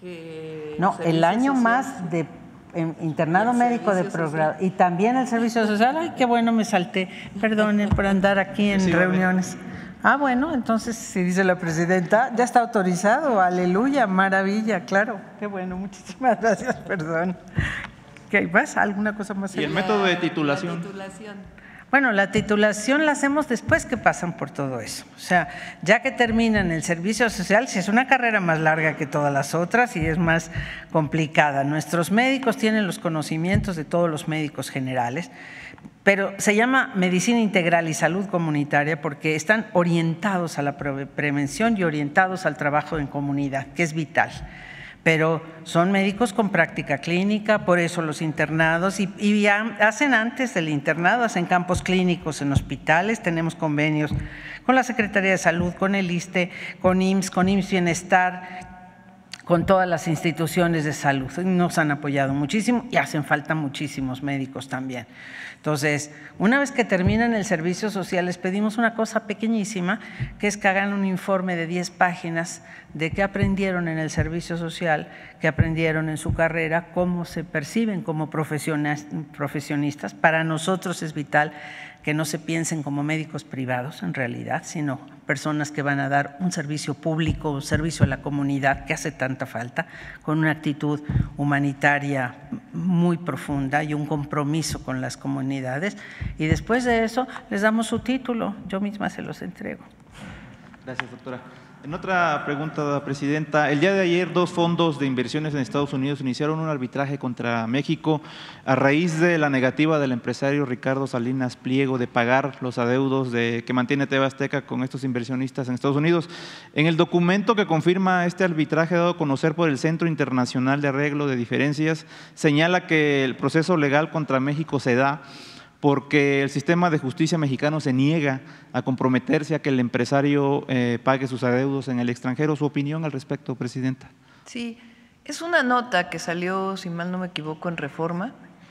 Que no, el año social, más de en, internado médico de programa y también el servicio social. Ay, qué bueno, me salté, perdonen por andar aquí en sí, reuniones. Ah, bueno, entonces, si dice la presidenta, ya está autorizado, aleluya, maravilla, claro, qué bueno, muchísimas gracias, perdón. ¿Qué hay más? ¿Alguna cosa más? ¿Y el método de titulación? La titulación. Bueno, la titulación la hacemos después que pasan por todo eso. O sea, ya que terminan el servicio social, si es una carrera más larga que todas las otras y es más complicada. Nuestros médicos tienen los conocimientos de todos los médicos generales, pero se llama medicina integral y salud comunitaria porque están orientados a la prevención y orientados al trabajo en comunidad, que es vital. Pero son médicos con práctica clínica, por eso los internados, y, y hacen antes del internado, hacen campos clínicos en hospitales, tenemos convenios con la Secretaría de Salud, con el ISSSTE, con I M S S, con I M S S Bienestar, con todas las instituciones de salud. Nos han apoyado muchísimo y hacen falta muchísimos médicos también. Entonces, una vez que terminan el servicio social, les pedimos una cosa pequeñísima, que es que hagan un informe de diez páginas de qué aprendieron en el servicio social, qué aprendieron en su carrera, cómo se perciben como profesionistas. Para nosotros es vital que no se piensen como médicos privados en realidad, sino personas que van a dar un servicio público, un servicio a la comunidad que hace tanta falta, con una actitud humanitaria muy profunda y un compromiso con las comunidades. Y después de eso les damos su título, yo misma se los entrego. Gracias, doctora. En otra pregunta, presidenta, el día de ayer dos fondos de inversiones en Estados Unidos iniciaron un arbitraje contra México a raíz de la negativa del empresario Ricardo Salinas Pliego de pagar los adeudos de, que mantiene T V Azteca con estos inversionistas en Estados Unidos. En el documento que confirma este arbitraje dado a conocer por el Centro Internacional de Arreglo de Diferencias, señala que el proceso legal contra México se da porque el sistema de justicia mexicano se niega a comprometerse a que el empresario eh, pague sus adeudos en el extranjero. ¿Su opinión al respecto, presidenta? Sí, es una nota que salió, si mal no me equivoco, en Reforma.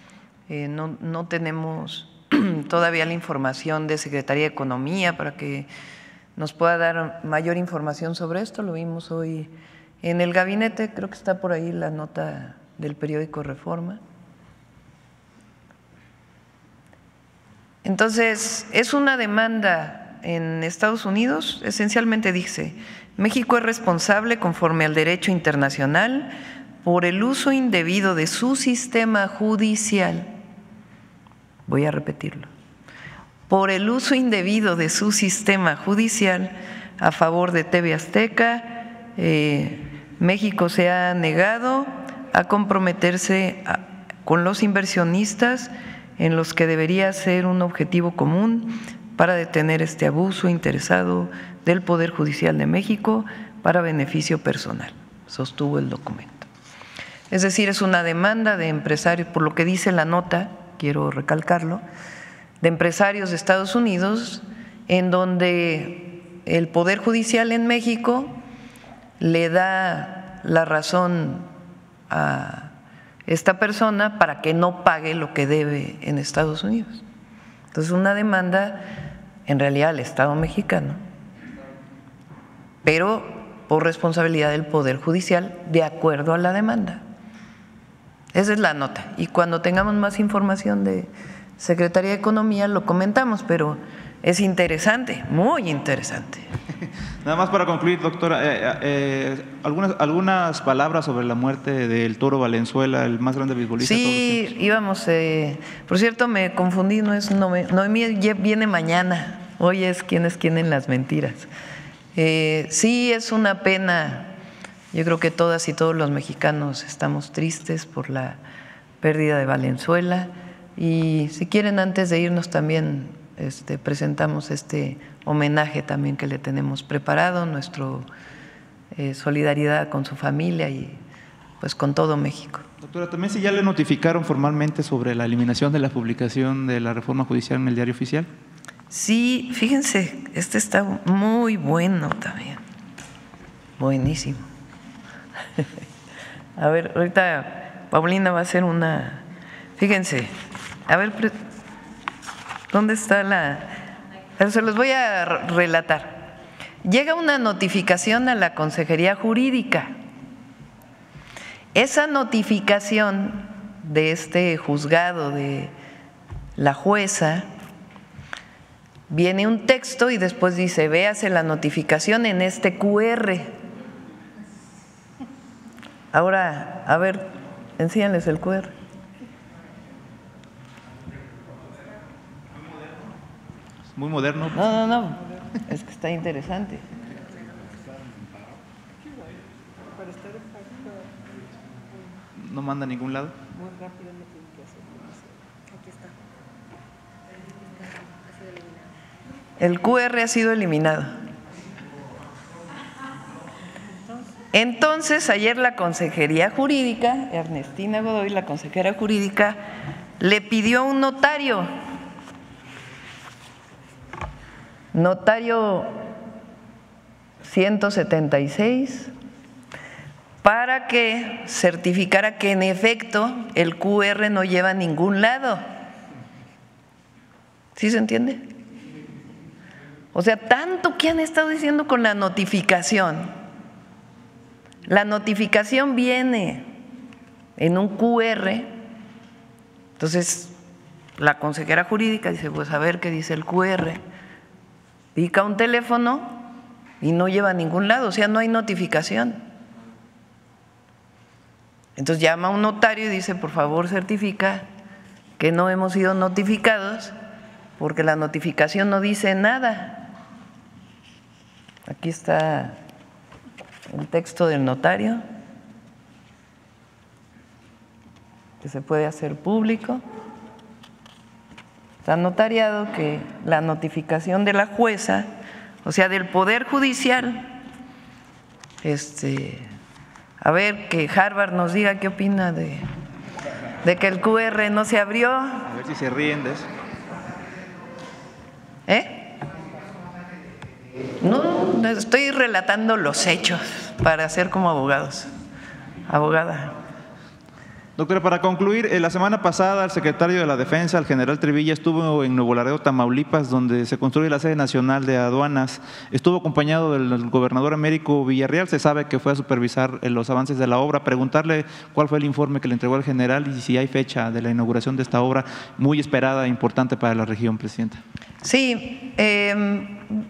Eh, no, no tenemos todavía la información de Secretaría de Economía para que nos pueda dar mayor información sobre esto. Lo vimos hoy en el gabinete, creo que está por ahí la nota del periódico Reforma. Entonces, es una demanda en Estados Unidos, esencialmente dice, México es responsable conforme al derecho internacional por el uso indebido de su sistema judicial. Voy a repetirlo. Por el uso indebido de su sistema judicial a favor de T V Azteca, eh, México se ha negado a comprometerse a, con los inversionistas en los que debería ser un objetivo común para detener este abuso interesado del Poder Judicial de México para beneficio personal, sostuvo el documento. Es decir, es una demanda de empresarios, por lo que dice la nota, quiero recalcarlo, de empresarios de Estados Unidos, en donde el Poder Judicial en México le da la razón a esta persona para que no pague lo que debe en Estados Unidos. Entonces, una demanda en realidad al Estado mexicano, pero por responsabilidad del Poder Judicial de acuerdo a la demanda. Esa es la nota. Y cuando tengamos más información de Secretaría de Economía lo comentamos, pero es interesante, muy interesante. Nada más para concluir, doctora, eh, eh, algunas, algunas palabras sobre la muerte del Toro Valenzuela, el más grande beisbolista. Sí, íbamos, eh, por cierto, me confundí, no es Noemí, viene mañana, hoy es quién es quién en las mentiras. Eh, sí, es una pena, yo creo que todas y todos los mexicanos estamos tristes por la pérdida de Valenzuela y si quieren antes de irnos también este, presentamos este homenaje también que le tenemos preparado, nuestra eh, solidaridad con su familia y pues con todo México. Doctora, también si ya le notificaron formalmente sobre la eliminación de la publicación de la reforma judicial en el Diario Oficial. Sí, fíjense, este está muy bueno también, buenísimo. A ver, ahorita Paulina va a hacer una, fíjense, a ver, ¿dónde está la? Se los voy a relatar. Llega una notificación a la Consejería Jurídica. Esa notificación de este juzgado de la jueza, viene un texto y después dice, véase la notificación en este cu erre. Ahora, a ver, enséñales el cu erre. Muy moderno. No, no, no, es que está interesante. No manda a ningún lado. El cu erre ha sido eliminado. Entonces, ayer la Consejería Jurídica, Ernestina Godoy, la consejera jurídica, le pidió a un notario, notario ciento setenta y seis, para que certificara que en efecto el cu erre no lleva a ningún lado. ¿Sí se entiende? O sea, tanto que han estado diciendo con la notificación. La notificación viene en un cu erre, entonces la consejera jurídica dice, pues a ver qué dice el cu erre, pica un teléfono y no lleva a ningún lado, o sea, no hay notificación. Entonces llama a un notario y dice, por favor certifica que no hemos sido notificados porque la notificación no dice nada. Aquí está el texto del notario, que se puede hacer público. Está notariado que la notificación de la jueza, o sea, del Poder Judicial, este, a ver, que Harvard nos diga qué opina de, de que el cu erre no se abrió. A ver si se ríen de eso. ¿Eh? No, estoy relatando los hechos para ser como abogados, abogada. Doctora, para concluir, la semana pasada el secretario de la Defensa, el general Trevilla, estuvo en Nuevo Laredo, Tamaulipas, donde se construye la sede nacional de aduanas. Estuvo acompañado del gobernador Américo Villarreal, se sabe que fue a supervisar los avances de la obra. Preguntarle cuál fue el informe que le entregó el general y si hay fecha de la inauguración de esta obra muy esperada e importante para la región, Presidenta. Sí, eh,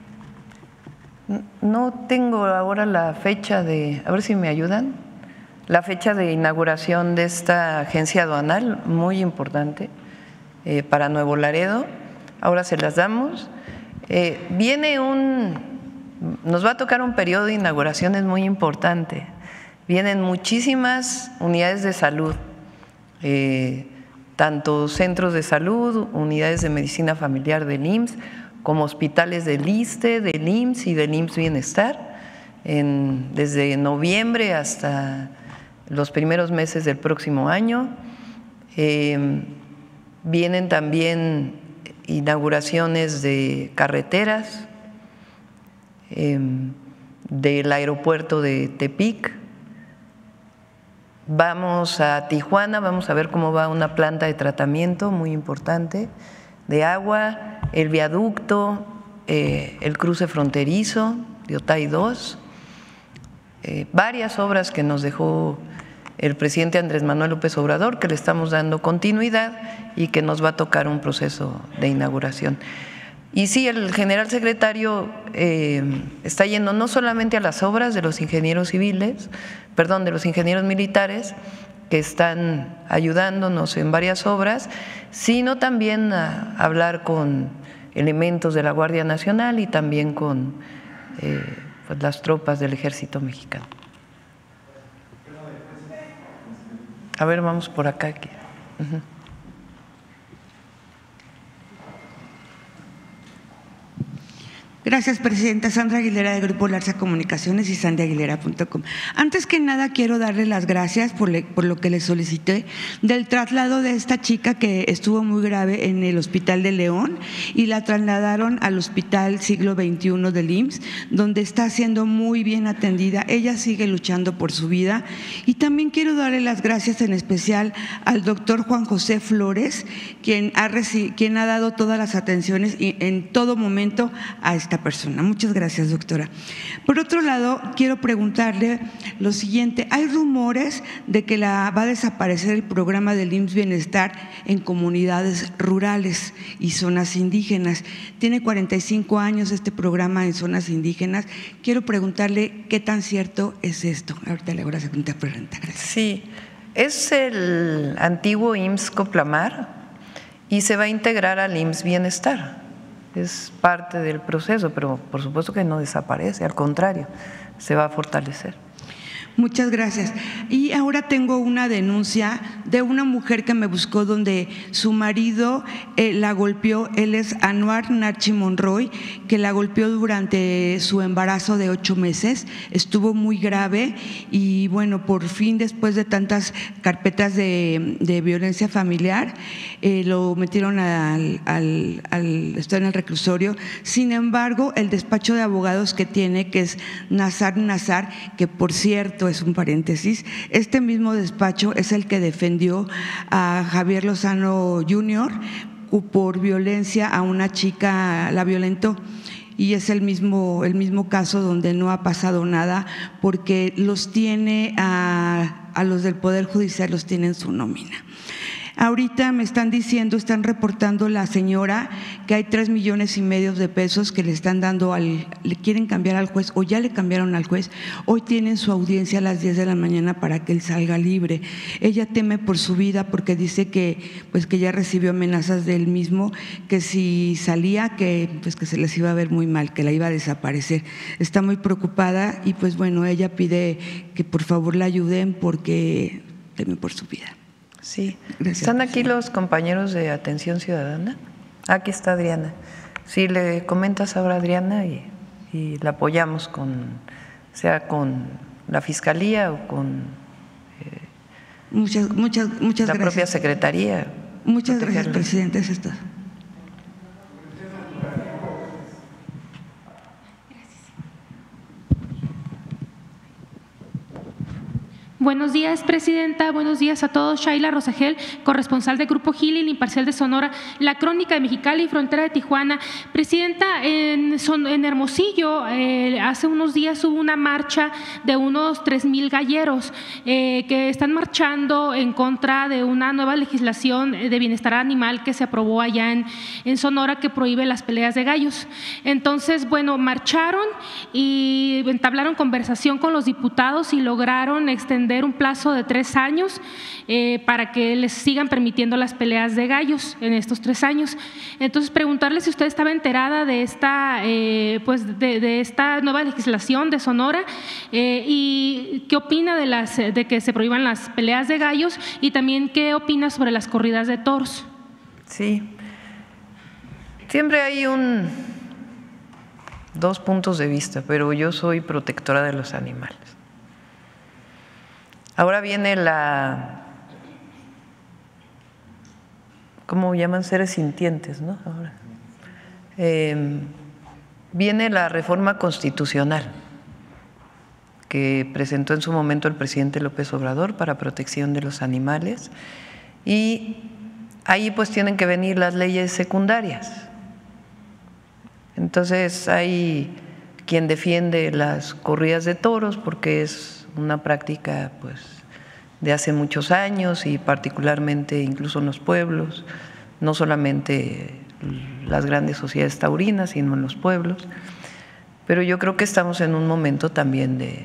no tengo ahora la fecha de, a ver si me ayudan, la fecha de inauguración de esta agencia aduanal, muy importante eh, para Nuevo Laredo. Ahora se las damos. Eh, viene un, nos va a tocar un periodo de inauguraciones muy importante. Vienen muchísimas unidades de salud, eh, tanto centros de salud, unidades de medicina familiar del I M S S, como hospitales del ISSSTE, del I M S S y del I M S S Bienestar, en, desde noviembre hasta los primeros meses del próximo año. Eh, vienen también inauguraciones de carreteras, eh, del aeropuerto de Tepic. Vamos a Tijuana, vamos a ver cómo va una planta de tratamiento muy importante de agua, el viaducto, eh, el cruce fronterizo de Otay dos, eh, varias obras que nos dejó el presidente Andrés Manuel López Obrador, que le estamos dando continuidad y que nos va a tocar un proceso de inauguración. Y sí, el general secretario eh, está yendo no solamente a las obras de los ingenieros civiles, perdón, de los ingenieros militares, que están ayudándonos en varias obras, sino también a hablar con elementos de la Guardia Nacional y también con eh, pues las tropas del Ejército Mexicano. A ver, vamos por acá. Aquí. Uh-huh. Gracias, Presidenta. Sandra Aguilera, de Grupo Larsa Comunicaciones y sandy aguilera punto com. Antes que nada, quiero darle las gracias por, le, por lo que le solicité del traslado de esta chica que estuvo muy grave en el Hospital de León y la trasladaron al Hospital Siglo veintiuno del I M S S, donde está siendo muy bien atendida. Ella sigue luchando por su vida. Y también quiero darle las gracias en especial al doctor Juan José Flores, quien ha, quien ha dado todas las atenciones y en todo momento a esta persona. Muchas gracias, doctora. Por otro lado, quiero preguntarle lo siguiente. Hay rumores de que la, va a desaparecer el programa del I M S S Bienestar en comunidades rurales y zonas indígenas. Tiene cuarenta y cinco años este programa en zonas indígenas. Quiero preguntarle qué tan cierto es esto. Ahorita le hago la segunda pregunta. Gracias. Sí, es el antiguo I M S S Coplamar y se va a integrar al I M S S Bienestar. Es parte del proceso, pero por supuesto que no desaparece, al contrario, se va a fortalecer. Muchas gracias. Y ahora tengo una denuncia de una mujer que me buscó donde su marido eh, la golpeó. Él es Anuar Narchi Monroy, que la golpeó durante su embarazo de ocho meses. Estuvo muy grave y bueno, por fin, después de tantas carpetas de, de violencia familiar, eh, lo metieron al, al, al, está en el reclusorio. Sin embargo, el despacho de abogados que tiene, que es Nazar Nazar, que por cierto, es un paréntesis, este mismo despacho es el que defendió a Javier Lozano junior por violencia a una chica, la violentó, y es el mismo, el mismo caso donde no ha pasado nada porque los tiene a, a los del Poder Judicial, los tiene en su nómina. Ahorita me están diciendo, están reportando la señora que hay tres millones y medio de pesos que le están dando al, le quieren cambiar al juez o ya le cambiaron al juez. Hoy tienen su audiencia a las diez de la mañana para que él salga libre. Ella teme por su vida porque dice que, pues que ya recibió amenazas de él mismo, que si salía, que, pues que se les iba a ver muy mal, que la iba a desaparecer. Está muy preocupada y pues bueno, ella pide que por favor la ayuden porque teme por su vida. Sí, gracias. ¿Están aquí los compañeros de Atención Ciudadana? Aquí está Adriana. Sí, le comentas ahora a Adriana y, y la apoyamos con, sea con la Fiscalía o con eh, muchas, muchas, muchas la gracias. propia Secretaría. Muchas gracias, presidente. Eso es todo. Buenos días, Presidenta. Buenos días a todos. Shaila Rosagel, corresponsal de Grupo Gili, Imparcial de Sonora, La Crónica de Mexicali y Frontera de Tijuana. Presidenta, en, Son, en Hermosillo, eh, hace unos días hubo una marcha de unos tres mil galleros eh, que están marchando en contra de una nueva legislación de bienestar animal que se aprobó allá en, en Sonora que prohíbe las peleas de gallos. Entonces, bueno, marcharon y entablaron conversación con los diputados y lograron extender un plazo de tres años eh, para que les sigan permitiendo las peleas de gallos en estos tres años. Entonces, preguntarle si usted estaba enterada de esta, eh, pues de, de esta nueva legislación de Sonora eh, y qué opina de, las, de que se prohíban las peleas de gallos y también qué opina sobre las corridas de toros. Sí, siempre hay un dos puntos de vista, pero yo soy protectora de los animales. Ahora viene la, ¿cómo llaman? Seres sintientes, ¿no? Ahora. Eh, viene la reforma constitucional que presentó en su momento el presidente López Obrador para protección de los animales y ahí pues tienen que venir las leyes secundarias. Entonces hay quien defiende las corridas de toros porque es una práctica pues de hace muchos años y particularmente incluso en los pueblos, no solamente las grandes sociedades taurinas, sino en los pueblos. Pero yo creo que estamos en un momento también de,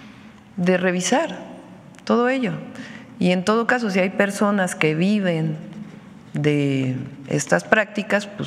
de revisar todo ello. Y en todo caso, si hay personas que viven de estas prácticas, pues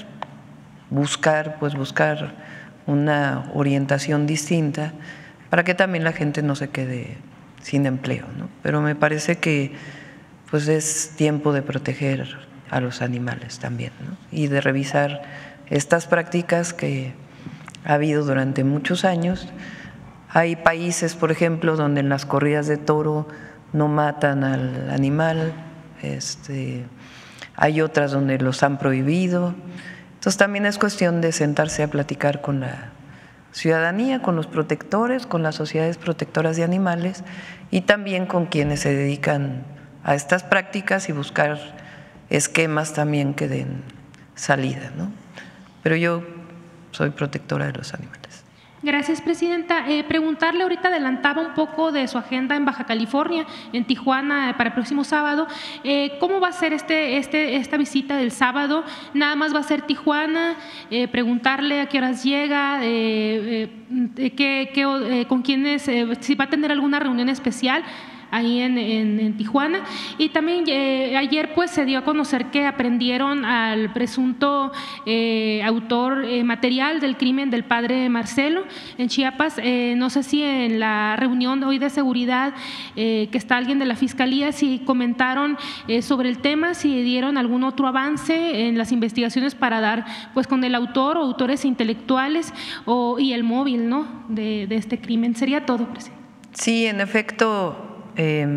buscar, pues buscar una orientación distinta para que también la gente no se quede sin empleo, ¿no? Pero me parece que pues es tiempo de proteger a los animales también, ¿no? Y de revisar estas prácticas que ha habido durante muchos años. Hay países, por ejemplo, donde en las corridas de toro no matan al animal, este, hay otras donde los han prohibido. Entonces también es cuestión de sentarse a platicar con la ciudadanía, con los protectores, con las sociedades protectoras de animales y también con quienes se dedican a estas prácticas y buscar esquemas también que den salida, ¿no? Pero yo soy protectora de los animales. Gracias, presidenta. Eh, preguntarle, ahorita adelantaba un poco de su agenda en Baja California, en Tijuana, para el próximo sábado. Eh, ¿Cómo va a ser este, este, esta visita del sábado? ¿Nada más va a ser Tijuana? Eh, preguntarle a qué horas llega, eh, eh, qué, qué, eh, con quiénes, eh, si va a tener alguna reunión especial ahí en, en, en Tijuana. Y también eh, ayer pues se dio a conocer que aprendieron al presunto eh, autor eh, material del crimen del padre Marcelo en Chiapas. Eh, no sé si en la reunión hoy de seguridad eh, que está alguien de la Fiscalía, si comentaron eh, sobre el tema, si dieron algún otro avance en las investigaciones para dar pues con el autor o autores intelectuales o, y el móvil, ¿no?, de, de este crimen. Sería todo, presidente. Sí, en efecto, Eh,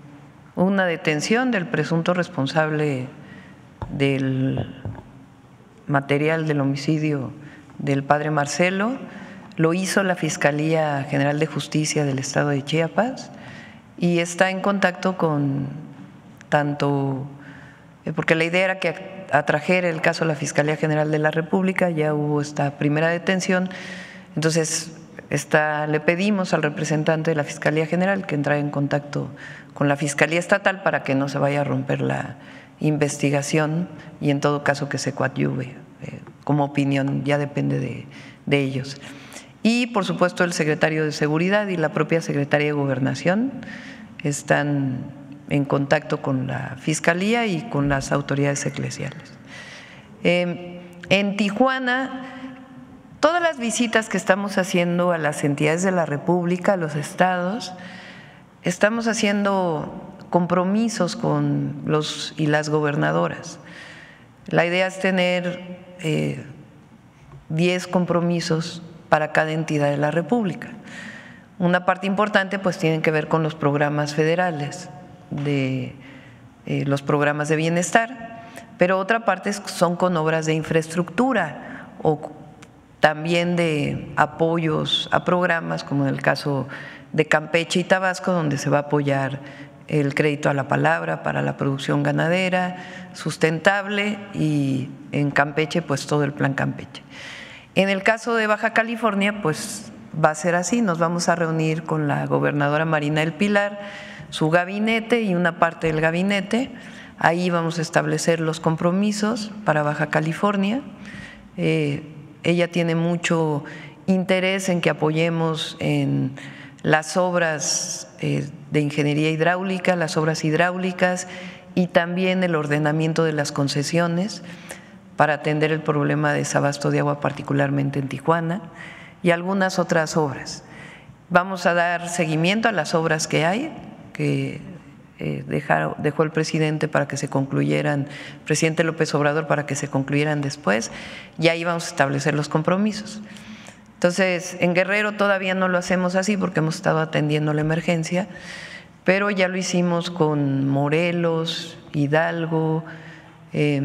una detención del presunto responsable del material del homicidio del padre Marcelo. Lo hizo la Fiscalía General de Justicia del Estado de Chiapas y está en contacto con tanto, porque la idea era que atrajera el caso a la Fiscalía General de la República, ya hubo esta primera detención, entonces Está, le pedimos al representante de la Fiscalía General que entrara en contacto con la Fiscalía Estatal para que no se vaya a romper la investigación y en todo caso que se coadyuve. Eh, como opinión ya depende de, de ellos. Y por supuesto el secretario de Seguridad y la propia Secretaría de Gobernación están en contacto con la Fiscalía y con las autoridades eclesiales. Eh, en Tijuana, todas las visitas que estamos haciendo a las entidades de la República, a los estados, estamos haciendo compromisos con los y las gobernadoras. La idea es tener eh, diez compromisos para cada entidad de la República. Una parte importante pues tiene que ver con los programas federales, de eh, los programas de bienestar, pero otra parte son con obras de infraestructura o también de apoyos a programas, como en el caso de Campeche y Tabasco, donde se va a apoyar el crédito a la palabra para la producción ganadera sustentable y en Campeche pues todo el plan Campeche. En el caso de Baja California pues va a ser así, nos vamos a reunir con la gobernadora Marina del Pilar, su gabinete y una parte del gabinete, ahí vamos a establecer los compromisos para Baja California. Eh, Ella tiene mucho interés en que apoyemos en las obras eh, de ingeniería hidráulica, las obras hidráulicas y también el ordenamiento de las concesiones para atender el problema de desabasto de agua, particularmente en Tijuana, y algunas otras obras. Vamos a dar seguimiento a las obras que hay, que eh, dejaron, dejó el presidente para que se concluyeran, el presidente López Obrador para que se concluyeran después, y ahí vamos a establecer los compromisos. Entonces, en Guerrero todavía no lo hacemos así porque hemos estado atendiendo la emergencia, pero ya lo hicimos con Morelos, Hidalgo, eh,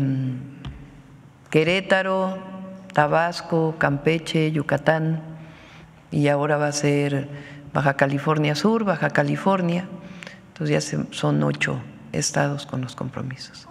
Querétaro, Tabasco, Campeche, Yucatán, y ahora va a ser Baja California Sur, Baja California. Entonces ya son ocho estados con los compromisos.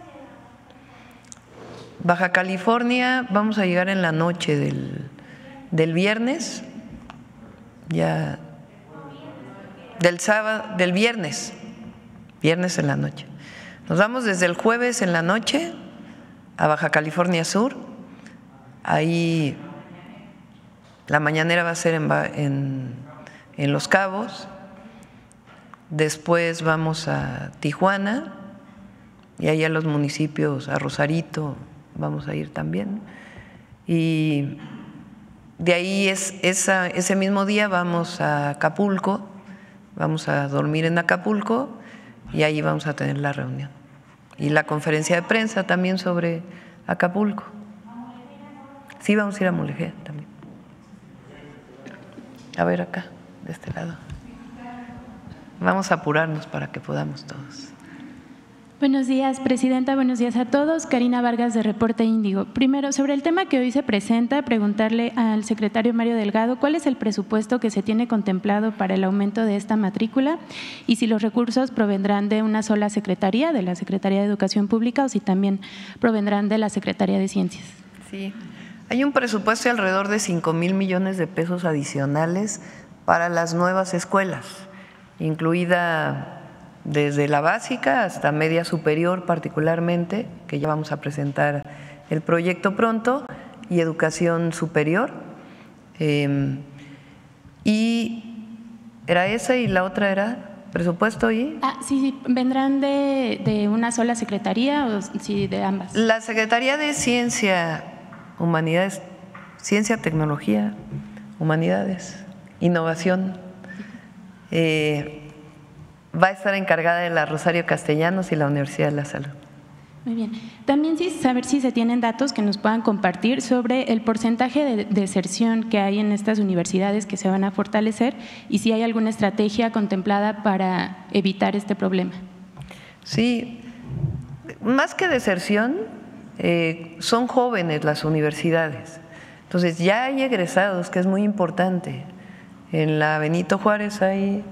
Baja California, vamos a llegar en la noche del, del viernes, ya del sábado, del viernes, viernes en la noche. Nos vamos desde el jueves en la noche a Baja California Sur. Ahí la mañanera va a ser en, en, en Los Cabos. Después vamos a Tijuana y ahí a los municipios, a Rosarito, vamos a ir también. Y de ahí es, esa, ese mismo día vamos a Acapulco, vamos a dormir en Acapulco y ahí vamos a tener la reunión. Y la conferencia de prensa también sobre Acapulco. Sí, vamos a ir a Mulegé también. A ver acá, de este lado. Vamos a apurarnos para que podamos todos. Buenos días, Presidenta. Buenos días a todos. Karina Vargas, de Reporte Índigo. Primero, sobre el tema que hoy se presenta, preguntarle al secretario Mario Delgado cuál es el presupuesto que se tiene contemplado para el aumento de esta matrícula y si los recursos provendrán de una sola secretaría, de la Secretaría de Educación Pública, o si también provendrán de la Secretaría de Ciencias. Sí, hay un presupuesto de alrededor de cinco mil millones de pesos adicionales para las nuevas escuelas, incluida desde la básica hasta media superior particularmente, que ya vamos a presentar el proyecto pronto, y educación superior. Eh, y era esa y la otra era presupuesto y… Ah, sí, sí, ¿vendrán de, de una sola secretaría o sí de ambas? La Secretaría de Ciencia, Humanidades, Ciencia, Tecnología, Humanidades, Innovación, eh, va a estar encargada de la Rosario Castellanos y la Universidad de la Salud. Muy bien. También sí saber si se tienen datos que nos puedan compartir sobre el porcentaje de deserción que hay en estas universidades que se van a fortalecer y si hay alguna estrategia contemplada para evitar este problema. Sí, más que deserción, eh, son jóvenes las universidades. Entonces ya hay egresados, que es muy importante. En la Benito Juárez hay…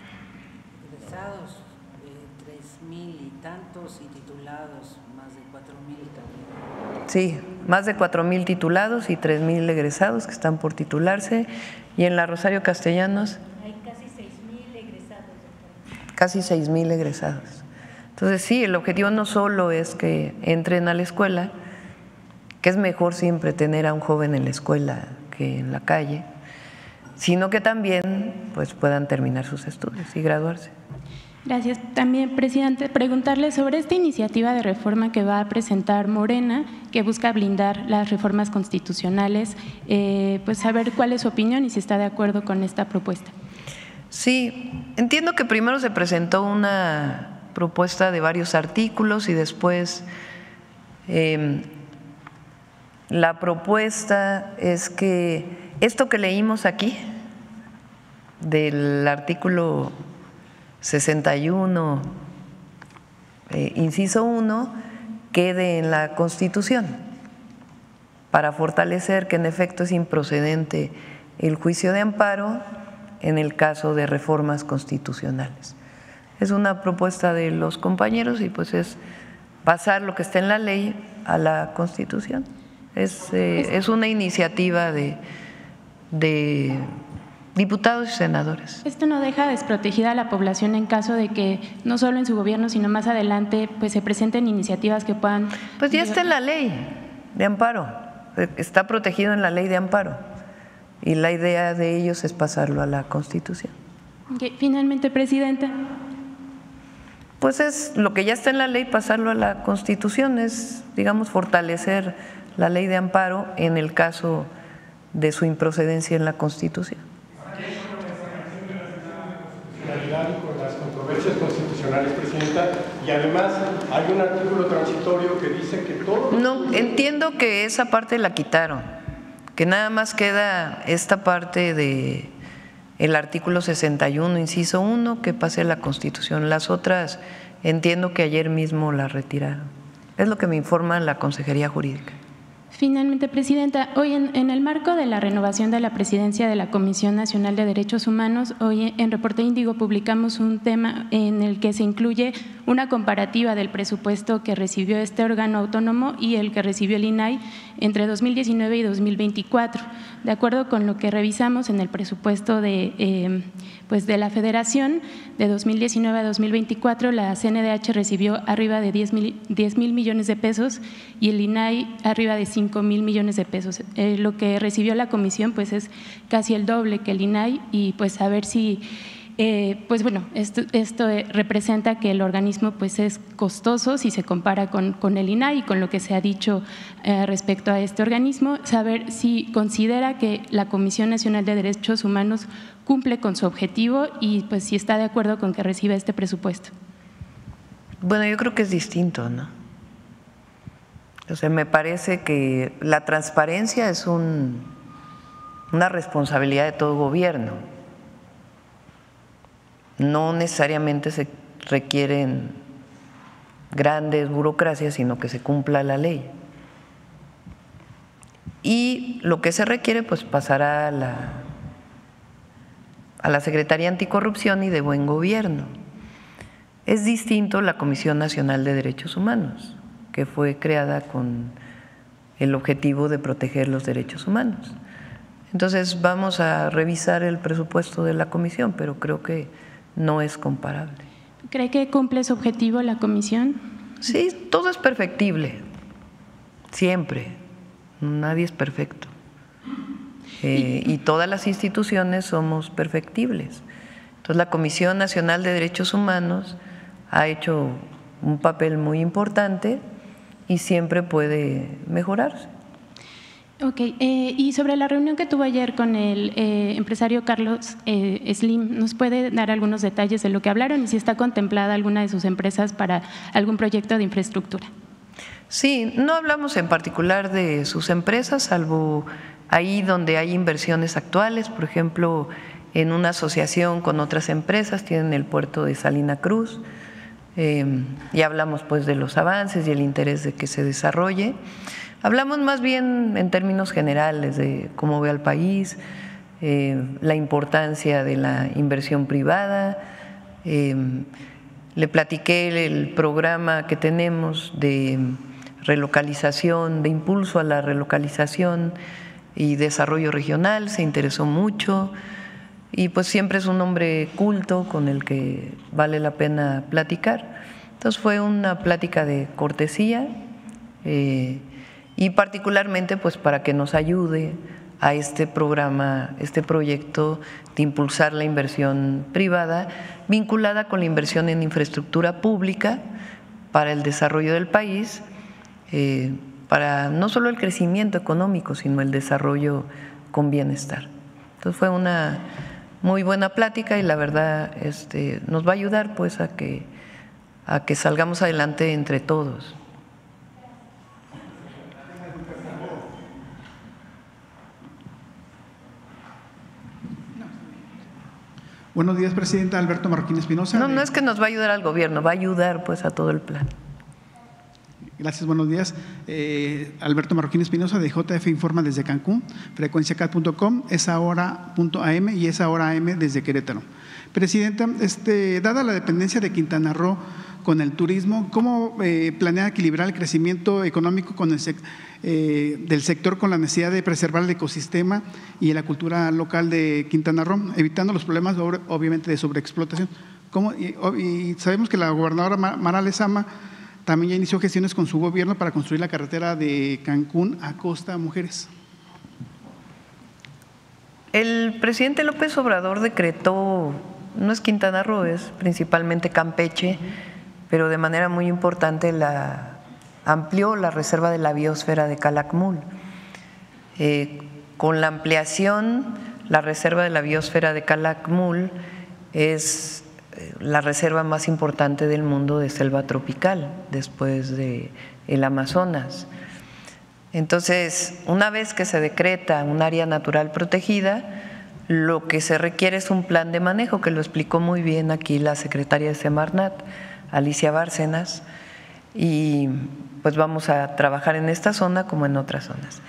Sí, más de cuatro mil titulados y tres mil egresados que están por titularse. Y en la Rosario Castellanos hay casi seis mil egresados. Casi seis mil egresados. Entonces sí, el objetivo no solo es que entren a la escuela, que es mejor siempre tener a un joven en la escuela que en la calle, sino que también pues puedan terminar sus estudios y graduarse. Gracias. También, presidente, preguntarle sobre esta iniciativa de reforma que va a presentar Morena, que busca blindar las reformas constitucionales, eh, pues saber cuál es su opinión y si está de acuerdo con esta propuesta. Sí, entiendo que primero se presentó una propuesta de varios artículos y después eh, la propuesta es que esto que leímos aquí del artículo sesenta y uno, eh, inciso uno, quede en la Constitución para fortalecer que en efecto es improcedente el juicio de amparo en el caso de reformas constitucionales. Es una propuesta de los compañeros y pues es pasar lo que está en la ley a la Constitución. Es, eh, es una iniciativa de, de diputados y senadores. Esto no deja desprotegida a la población en caso de que no solo en su gobierno, sino más adelante pues se presenten iniciativas que puedan… Pues ya está en la ley de amparo, está protegido en la ley de amparo y la idea de ellos es pasarlo a la Constitución. Okay. Finalmente, Presidenta. Pues es lo que ya está en la ley, pasarlo a la Constitución, es, digamos, fortalecer la ley de amparo en el caso de su improcedencia en la Constitución. Con las controversias constitucionales, Presidenta, y además hay un artículo transitorio que dice que todo… No, entiendo que esa parte la quitaron, que nada más queda esta parte de el artículo sesenta y uno, inciso uno, que pase a la Constitución. Las otras entiendo que ayer mismo la retiraron. Es lo que me informa la Consejería Jurídica. Finalmente, Presidenta, hoy en, en el marco de la renovación de la presidencia de la Comisión Nacional de Derechos Humanos, hoy en Reporte Índigo publicamos un tema en el que se incluye una comparativa del presupuesto que recibió este órgano autónomo y el que recibió el I N A I entre dos mil diecinueve y dos mil veinticuatro. De acuerdo con lo que revisamos en el presupuesto de, eh, pues de la Federación, de dos mil diecinueve a dos mil veinticuatro, la C N D H recibió arriba de diez mil millones de pesos y el I N A I arriba de cinco mil millones de pesos. Eh, lo que recibió la comisión pues es casi el doble que el I N A I y pues a ver si… Eh, pues bueno, esto, esto representa que el organismo pues es costoso si se compara con, con el I N A I y con lo que se ha dicho eh, respecto a este organismo, saber si considera que la Comisión Nacional de Derechos Humanos cumple con su objetivo y pues si está de acuerdo con que reciba este presupuesto. Bueno, yo creo que es distinto, ¿no? O sea, me parece que la transparencia es un, una responsabilidad de todo gobierno. No necesariamente se requieren grandes burocracias, sino que se cumpla la ley. Y lo que se requiere, pues pasará a la, a la Secretaría Anticorrupción y de Buen Gobierno. Es distinto la Comisión Nacional de Derechos Humanos, que fue creada con el objetivo de proteger los derechos humanos. Entonces vamos a revisar el presupuesto de la comisión, pero creo que no es comparable. ¿Cree que cumple su objetivo la comisión? Sí, todo es perfectible, siempre, nadie es perfecto. Eh, y todas las instituciones somos perfectibles. Entonces la Comisión Nacional de Derechos Humanos ha hecho un papel muy importante y siempre puede mejorarse. Ok, eh, y sobre la reunión que tuvo ayer con el eh, empresario Carlos eh, Slim, ¿nos puede dar algunos detalles de lo que hablaron y si está contemplada alguna de sus empresas para algún proyecto de infraestructura? Sí, no hablamos en particular de sus empresas, salvo ahí donde hay inversiones actuales, por ejemplo, en una asociación con otras empresas, tienen el puerto de Salina Cruz, eh, y hablamos pues de los avances y el interés de que se desarrolle. Hablamos más bien en términos generales de cómo ve al país, eh, la importancia de la inversión privada. Eh, le platiqué el programa que tenemos de relocalización, de impulso a la relocalización y desarrollo regional, se interesó mucho y pues siempre es un hombre culto con el que vale la pena platicar. Entonces fue una plática de cortesía, eh, y particularmente pues para que nos ayude a este programa, este proyecto de impulsar la inversión privada vinculada con la inversión en infraestructura pública para el desarrollo del país, eh, para no solo el crecimiento económico, sino el desarrollo con bienestar. Entonces fue una muy buena plática y la verdad este, nos va a ayudar pues a que, a que salgamos adelante entre todos. Buenos días, Presidenta. Alberto Marroquín Espinosa. No, no es que nos va a ayudar al gobierno, va a ayudar pues a todo el plan. Gracias, buenos días. Eh, Alberto Marroquín Espinosa de J F Informa desde Cancún, frecuencia cat punto com, esahora punto a m y esahora A M desde Querétaro. Presidenta, este, dada la dependencia de Quintana Roo con el turismo, ¿cómo eh, planea equilibrar el crecimiento económico con el sec, eh, del sector con la necesidad de preservar el ecosistema y la cultura local de Quintana Roo, evitando los problemas obviamente de sobreexplotación? ¿Cómo? Y, y sabemos que la gobernadora Mara Lezama también ya inició gestiones con su gobierno para construir la carretera de Cancún a Costa Mujeres. El presidente López Obrador decretó, no es Quintana Roo, es principalmente Campeche, pero de manera muy importante la, amplió la reserva de la biosfera de Calakmul. Eh, con la ampliación, la reserva de la biosfera de Calakmul es la reserva más importante del mundo de selva tropical, después de el Amazonas. Entonces, una vez que se decreta un área natural protegida, lo que se requiere es un plan de manejo, que lo explicó muy bien aquí la secretaria de Semarnat, Alicia Bárcenas, y pues vamos a trabajar en esta zona como en otras zonas.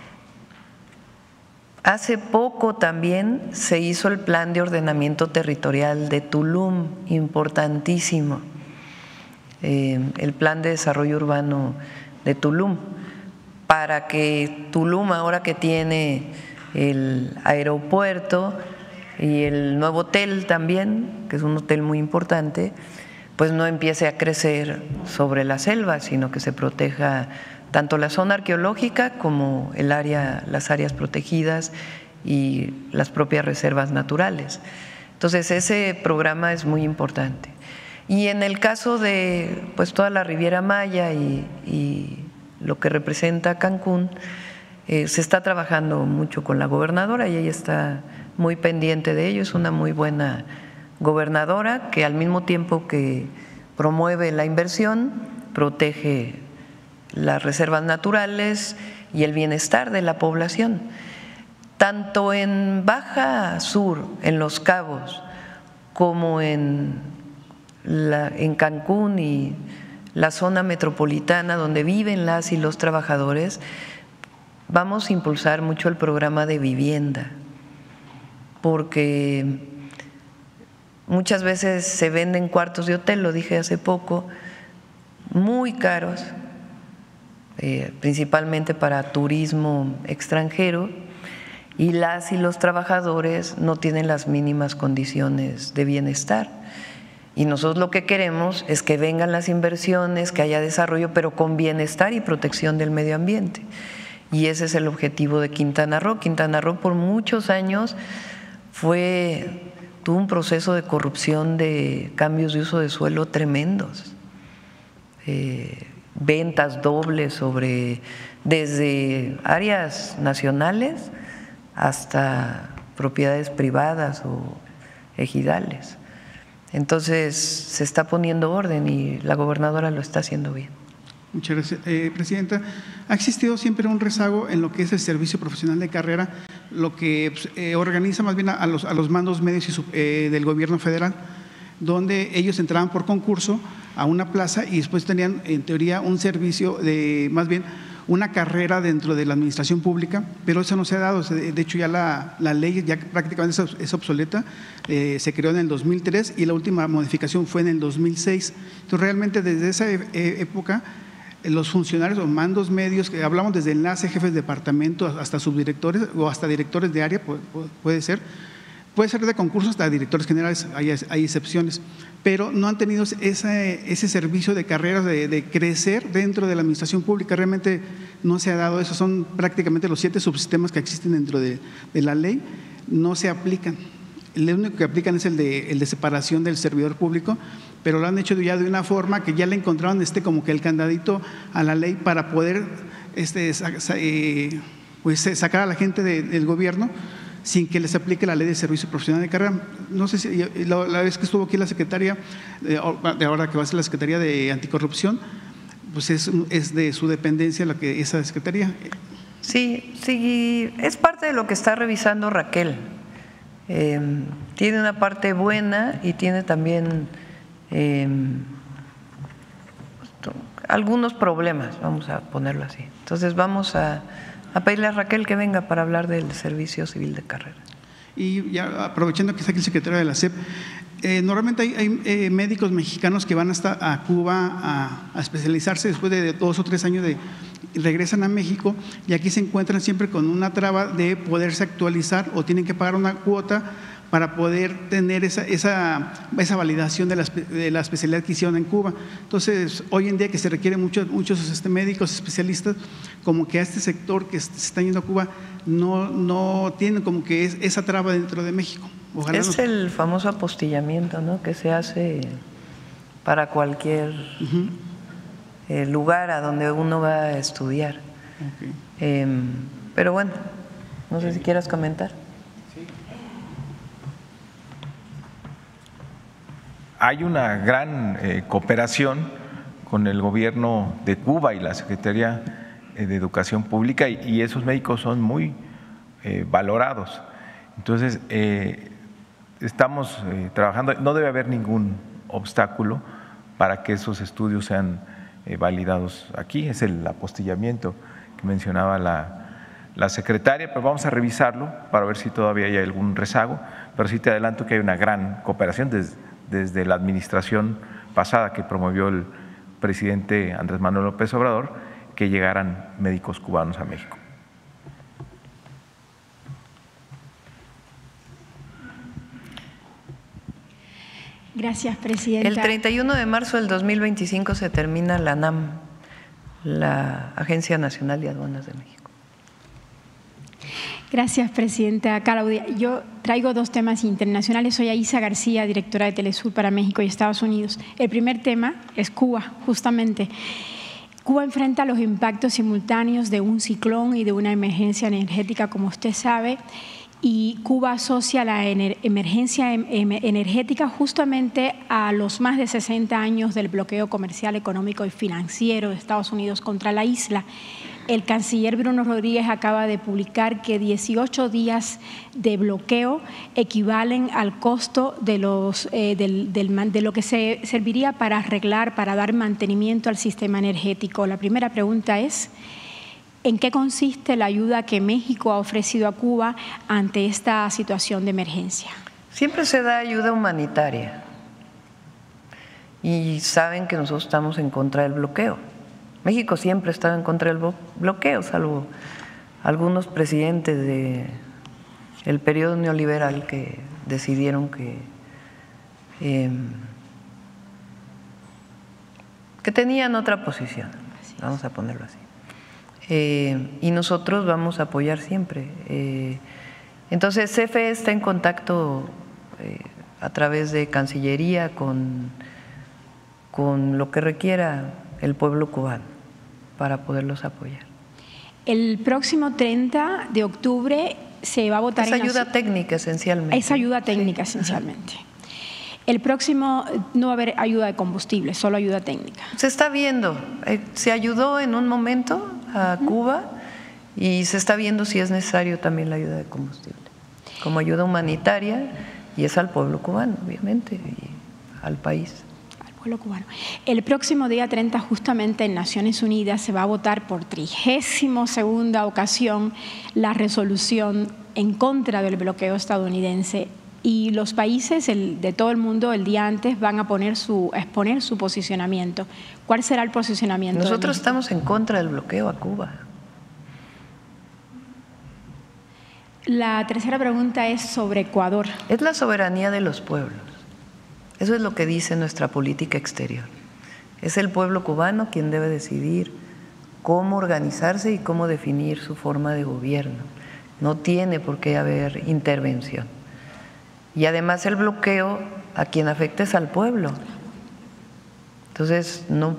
Hace poco también se hizo el plan de ordenamiento territorial de Tulum, importantísimo, eh, el plan de desarrollo urbano de Tulum, para que Tulum, ahora que tiene el aeropuerto y el nuevo hotel también, que es un hotel muy importante, pues no empiece a crecer sobre la selva, sino que se proteja tanto la zona arqueológica como el área, las áreas protegidas y las propias reservas naturales. Entonces, ese programa es muy importante. Y en el caso de pues, toda la Riviera Maya y, y lo que representa Cancún, eh, se está trabajando mucho con la gobernadora y ella está muy pendiente de ello, es una muy buena gobernadora que al mismo tiempo que promueve la inversión, protege las reservas naturales y el bienestar de la población. Tanto en Baja Sur, en Los Cabos, como en, la, en Cancún y la zona metropolitana donde viven las y los trabajadores, vamos a impulsar mucho el programa de vivienda, porque muchas veces se venden cuartos de hotel, lo dije hace poco, muy caros, eh, principalmente para turismo extranjero, y las y los trabajadores no tienen las mínimas condiciones de bienestar. Y nosotros lo que queremos es que vengan las inversiones, que haya desarrollo, pero con bienestar y protección del medio ambiente. Y ese es el objetivo de Quintana Roo. Quintana Roo por muchos años fue, tuvo un proceso de corrupción de cambios de uso de suelo tremendos. Eh, ventas dobles sobre, desde áreas nacionales hasta propiedades privadas o ejidales. Entonces se está poniendo orden y la gobernadora lo está haciendo bien. Muchas gracias, eh, Presidenta. Ha existido siempre un rezago en lo que es el servicio profesional de carrera, lo que pues, eh, organiza más bien a los, a los mandos medios y sub, eh, del gobierno federal, donde ellos entraban por concurso a una plaza y después tenían en teoría un servicio de, más bien una carrera dentro de la administración pública, pero eso no se ha dado. De hecho, ya la, la ley ya prácticamente es obsoleta, eh, se creó en el dos mil tres y la última modificación fue en el dos mil seis. Entonces, realmente desde esa época, los funcionarios o mandos medios, que hablamos desde enlace, jefes de departamento hasta subdirectores o hasta directores de área, puede, puede ser, puede ser de concurso hasta directores generales, hay, hay excepciones, pero no han tenido ese, ese servicio de carreras, de, de crecer dentro de la administración pública. Realmente no se ha dado eso, son prácticamente los siete subsistemas que existen dentro de, de la ley, no se aplican. El único que aplican es el de, el de separación del servidor público, pero lo han hecho ya de una forma que ya le encontraron este como que el candadito a la ley para poder este, eh, pues, sacar a la gente de, del gobierno sin que les aplique la ley de servicio profesional de carrera. No sé si la, la vez que estuvo aquí la secretaria, de ahora que va a ser la Secretaría de Anticorrupción, pues es, es de su dependencia la que esa secretaría. Sí, sí, es parte de lo que está revisando Raquel. Eh, tiene una parte buena y tiene también eh, algunos problemas, vamos a ponerlo así. Entonces vamos a, a pedirle a Raquel que venga para hablar del servicio civil de carrera. Y ya aprovechando que está aquí el secretario de la S E P, eh, normalmente hay, hay eh, médicos mexicanos que van hasta a Cuba a, a especializarse después de dos o tres años de regresan a México y aquí se encuentran siempre con una traba de poderse actualizar o tienen que pagar una cuota para poder tener esa, esa, esa validación de la, de la especialidad que hicieron en Cuba. Entonces, hoy en día que se requieren muchos, muchos este, médicos especialistas, como que a este sector que se está yendo a Cuba no, no tienen como que es, esa traba dentro de México. Ojalá es nos... el famoso apostillamiento, ¿no?, que se hace para cualquier uh-huh. eh, lugar a donde uno va a estudiar. Okay. Eh, pero bueno, no sé si quieras comentar. Hay una gran eh, cooperación con el gobierno de Cuba y la Secretaría de Educación Pública y, y esos médicos son muy eh, valorados. Entonces, eh, estamos eh, trabajando, no debe haber ningún obstáculo para que esos estudios sean eh, validados aquí. Es el apostillamiento que mencionaba la, la secretaria, pero vamos a revisarlo para ver si todavía hay algún rezago, pero sí te adelanto que hay una gran cooperación desde, desde la administración pasada que promovió el presidente Andrés Manuel López Obrador, que llegaran médicos cubanos a México. Gracias, presidenta. El treinta y uno de marzo del dos mil veinticinco se termina la ANAM, la Agencia Nacional de Aduanas de México. Gracias, presidenta Claudia. Yo traigo dos temas internacionales. Soy Aisa García, directora de Telesur para México y Estados Unidos. El primer tema es Cuba, justamente. Cuba enfrenta los impactos simultáneos de un ciclón y de una emergencia energética, como usted sabe, y Cuba asocia la emergencia energética justamente a los más de sesenta años del bloqueo comercial, económico y financiero de Estados Unidos contra la isla. El canciller Bruno Rodríguez acaba de publicar que dieciocho días de bloqueo equivalen al costo de, los, eh, del, del, de lo que se serviría para arreglar, para dar mantenimiento al sistema energético. La primera pregunta es, ¿en qué consiste la ayuda que México ha ofrecido a Cuba ante esta situación de emergencia? Siempre se da ayuda humanitaria y saben que nosotros estamos en contra del bloqueo. México siempre ha estado en contra del bloqueo, salvo algunos presidentes del periodo neoliberal que decidieron que, eh, que tenían otra posición, vamos a ponerlo así. Eh, y nosotros vamos a apoyar siempre. Eh, entonces, C F E está en contacto eh, a través de Cancillería con, con lo que requiera el pueblo cubano para poderlos apoyar. El próximo treinta de octubre se va a votar… Es en ayuda la, técnica esencialmente. Es ayuda técnica sí, esencialmente. Sí. El próximo no va a haber ayuda de combustible, solo ayuda técnica. Se está viendo, se ayudó en un momento a Cuba y se está viendo si es necesario también la ayuda de combustible, como ayuda humanitaria, y es al pueblo cubano, obviamente, y al país. Al pueblo cubano. El próximo día treinta, justamente en Naciones Unidas, se va a votar por trigésimo segunda ocasión la resolución en contra del bloqueo estadounidense. Y los países el, de todo el mundo el día antes van a poner su, a exponer su posicionamiento. ¿Cuál será el posicionamiento? Nosotros estamos en contra del bloqueo a Cuba. La tercera pregunta es sobre Ecuador. Es la soberanía de los pueblos. Eso es lo que dice nuestra política exterior. Es el pueblo cubano quien debe decidir cómo organizarse y cómo definir su forma de gobierno. No tiene por qué haber intervención. Y además el bloqueo a quien afecta es al pueblo. Entonces, no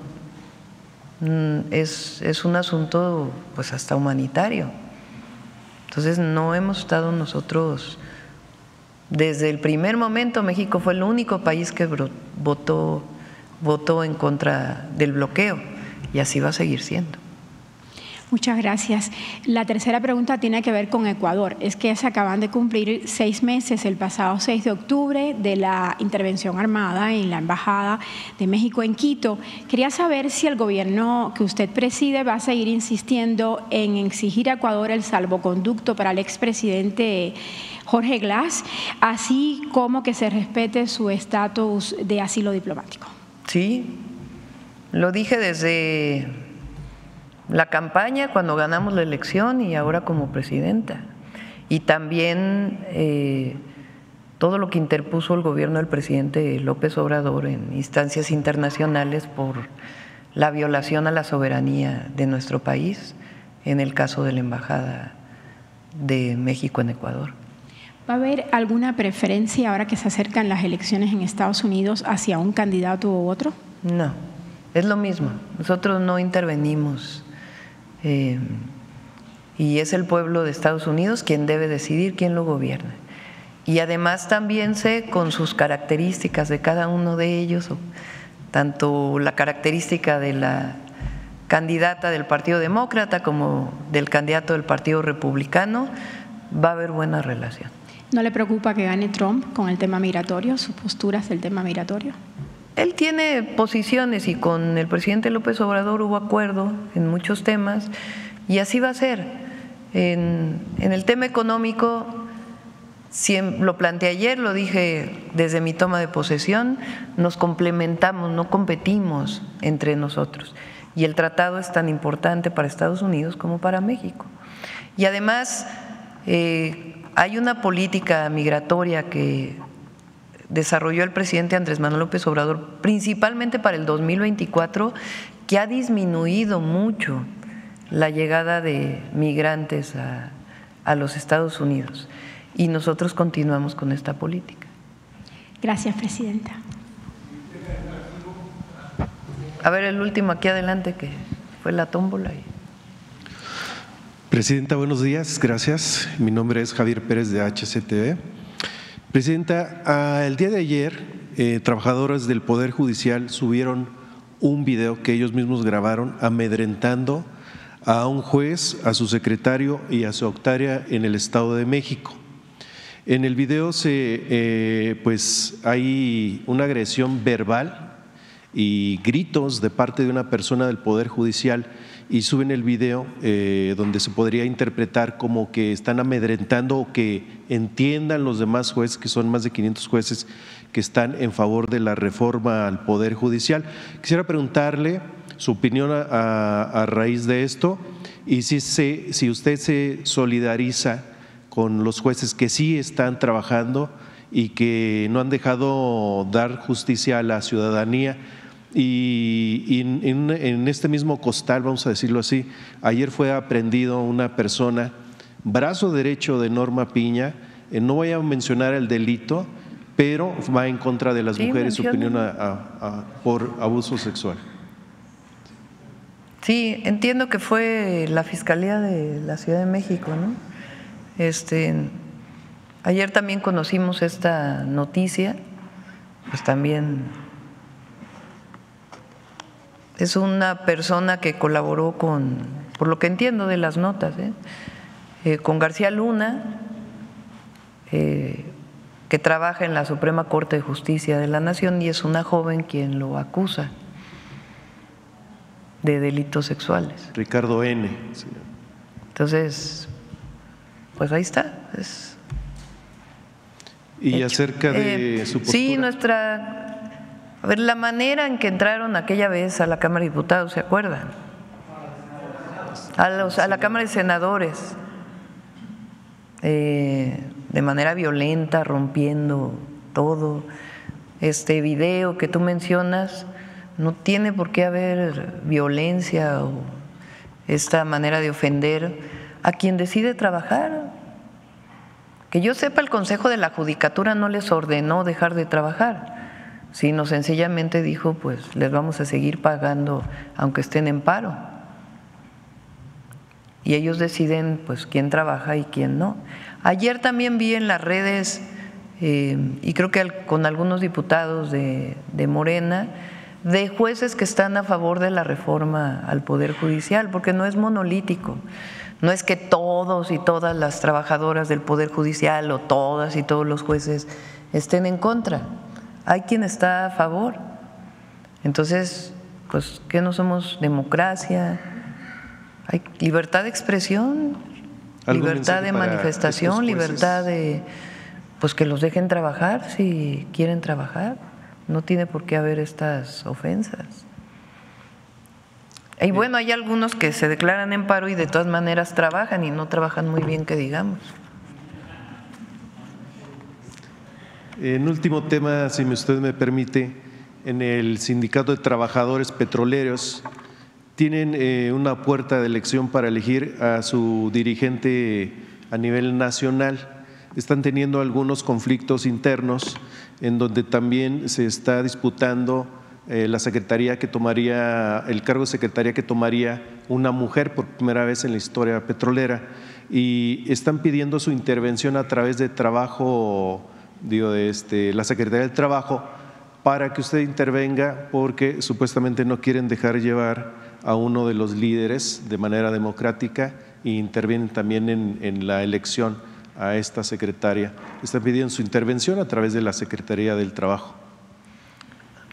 es, es un asunto pues hasta humanitario. Entonces, no hemos estado nosotros, desde el primer momento México fue el único país que votó, votó en contra del bloqueo y así va a seguir siendo. Muchas gracias. La tercera pregunta tiene que ver con Ecuador. Es que se acaban de cumplir seis meses, el pasado seis de octubre, de la intervención armada en la Embajada de México en Quito. Quería saber si el gobierno que usted preside va a seguir insistiendo en exigir a Ecuador el salvoconducto para el expresidente Jorge Glass, así como que se respete su estatus de asilo diplomático. Sí, lo dije desde la campaña, cuando ganamos la elección y ahora como presidenta. Y también eh, todo lo que interpuso el gobierno del presidente López Obrador en instancias internacionales por la violación a la soberanía de nuestro país, en el caso de la Embajada de México en Ecuador. ¿Va a haber alguna preferencia ahora que se acercan las elecciones en Estados Unidos hacia un candidato u otro? No, es lo mismo. Nosotros no intervenimos. Eh, y es el pueblo de Estados Unidos quien debe decidir quién lo gobierna. Y además también sé con sus características de cada uno de ellos, tanto la característica de la candidata del Partido Demócrata como del candidato del Partido Republicano, va a haber buena relación. ¿No le preocupa que gane Trump con el tema migratorio, sus posturas del tema migratorio? él tiene posiciones y con el presidente López Obrador hubo acuerdo en muchos temas y así va a ser. En, en el tema económico, lo planteé ayer, lo dije desde mi toma de posesión, nos complementamos, no competimos entre nosotros. Y el tratado es tan importante para Estados Unidos como para México. Y además eh, hay una política migratoria que desarrolló el presidente Andrés Manuel López Obrador, principalmente para el dos mil veinticuatro, que ha disminuido mucho la llegada de migrantes a, a los Estados Unidos. Y nosotros continuamos con esta política. Gracias, presidenta. A ver, el último aquí adelante, que fue la tómbola. Presidenta, buenos días, gracias. Mi nombre es Javier Pérez de H C T V. Presidenta, el día de ayer, eh, trabajadores del Poder Judicial subieron un video que ellos mismos grabaron amedrentando a un juez, a su secretario y a su octaria en el Estado de México. En el video se, eh, pues hay una agresión verbal y gritos de parte de una persona del Poder Judicial y suben el video eh, donde se podría interpretar como que están amedrentando o que entiendan los demás jueces, que son más de quinientos jueces que están en favor de la reforma al Poder Judicial. Quisiera preguntarle su opinión a, a, a raíz de esto y si, se, si usted se solidariza con los jueces que sí están trabajando y que no han dejado dar justicia a la ciudadanía. Y, y en, en este mismo costal, vamos a decirlo así, ayer fue aprehendido una persona, brazo derecho de Norma Piña, eh, no voy a mencionar el delito, pero va en contra de las sí, mujeres, su opinión a, a, a, por abuso sexual. Sí, entiendo que fue la Fiscalía de la Ciudad de México, ¿no? Este, ayer también conocimos esta noticia, pues también es una persona que colaboró con, por lo que entiendo de las notas, ¿eh? Eh, con García Luna, eh, que trabaja en la Suprema Corte de Justicia de la Nación y es una joven quien lo acusa de delitos sexuales. Ricardo N. Sí. Entonces, pues ahí está. Es y hecho. acerca de eh, su postura. Sí, nuestra… A ver, la manera en que entraron aquella vez a la Cámara de Diputados, ¿se acuerdan? A, los, a la Cámara de Senadores, eh, de manera violenta, rompiendo todo. Este video que tú mencionas, no tiene por qué haber violencia o esta manera de ofender a quien decide trabajar. Que yo sepa, el Consejo de la Judicatura no les ordenó dejar de trabajar, sino sencillamente dijo, pues les vamos a seguir pagando aunque estén en paro. Y ellos deciden pues quién trabaja y quién no. Ayer también vi en las redes, eh, y creo que con algunos diputados de, de Morena, de jueces que están a favor de la reforma al Poder Judicial, porque no es monolítico. No es que todos y todas las trabajadoras del Poder Judicial o todas y todos los jueces estén en contra. Hay quien está a favor. Entonces, pues, ¿qué no somos democracia? Hay libertad de expresión, libertad de manifestación, libertad de, pues, que los dejen trabajar si quieren trabajar. No tiene por qué haber estas ofensas. Y bueno, hay algunos que se declaran en paro y de todas maneras trabajan y no trabajan muy bien, que digamos. En último tema, si usted me permite, en el Sindicato de Trabajadores Petroleros tienen eh, una puerta de elección para elegir a su dirigente a nivel nacional. Están teniendo algunos conflictos internos en donde también se está disputando eh, la secretaría que tomaría, el cargo de secretaría que tomaría una mujer por primera vez en la historia petrolera, y están pidiendo su intervención a través de trabajo, digo, de este, la Secretaría del Trabajo, para que usted intervenga, porque supuestamente no quieren dejar llevar a uno de los líderes de manera democrática e intervienen también en, en la elección a esta secretaria. Están pidiendo su intervención a través de la Secretaría del Trabajo. Puede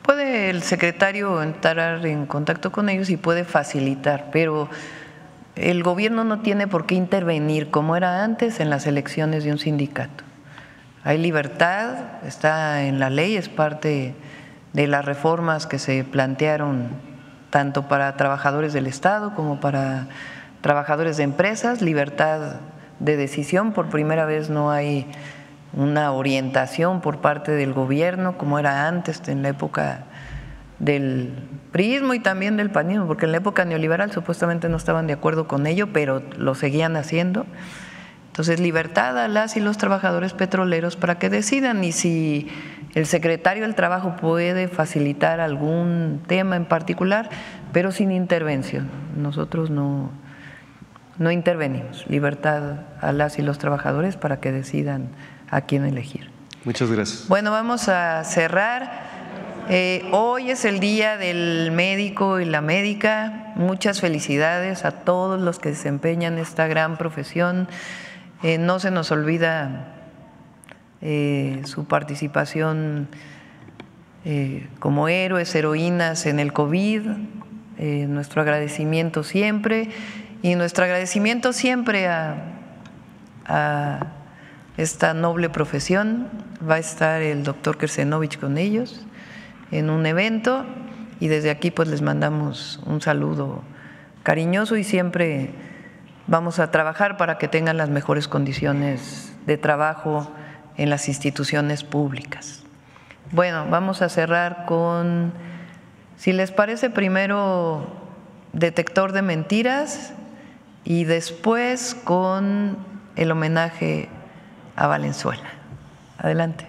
puede el secretario entrar en contacto con ellos y puede facilitar, pero el gobierno no tiene por qué intervenir como era antes en las elecciones de un sindicato. Hay libertad, está en la ley, es parte de las reformas que se plantearon tanto para trabajadores del Estado como para trabajadores de empresas, libertad de decisión. Por primera vez no hay una orientación por parte del gobierno como era antes en la época del priismo y también del panismo, porque en la época neoliberal supuestamente no estaban de acuerdo con ello, pero lo seguían haciendo. Entonces, libertad a las y los trabajadores petroleros para que decidan, y si el secretario del Trabajo puede facilitar algún tema en particular, pero sin intervención. Nosotros no, no intervenimos. Libertad a las y los trabajadores para que decidan a quién elegir. Muchas gracias. Bueno, vamos a cerrar. Eh, hoy es el Día del Médico y la Médica. Muchas felicidades a todos los que desempeñan esta gran profesión. Eh, no se nos olvida eh, su participación eh, como héroes, heroínas en el COVID, eh, nuestro agradecimiento siempre y nuestro agradecimiento siempre a, a esta noble profesión. Va a estar el doctor Kersenovich con ellos en un evento y desde aquí pues les mandamos un saludo cariñoso y siempre vamos a trabajar para que tengan las mejores condiciones de trabajo en las instituciones públicas. Bueno, vamos a cerrar con, si les parece, primero detector de mentiras y después con el homenaje a Valenzuela. Adelante.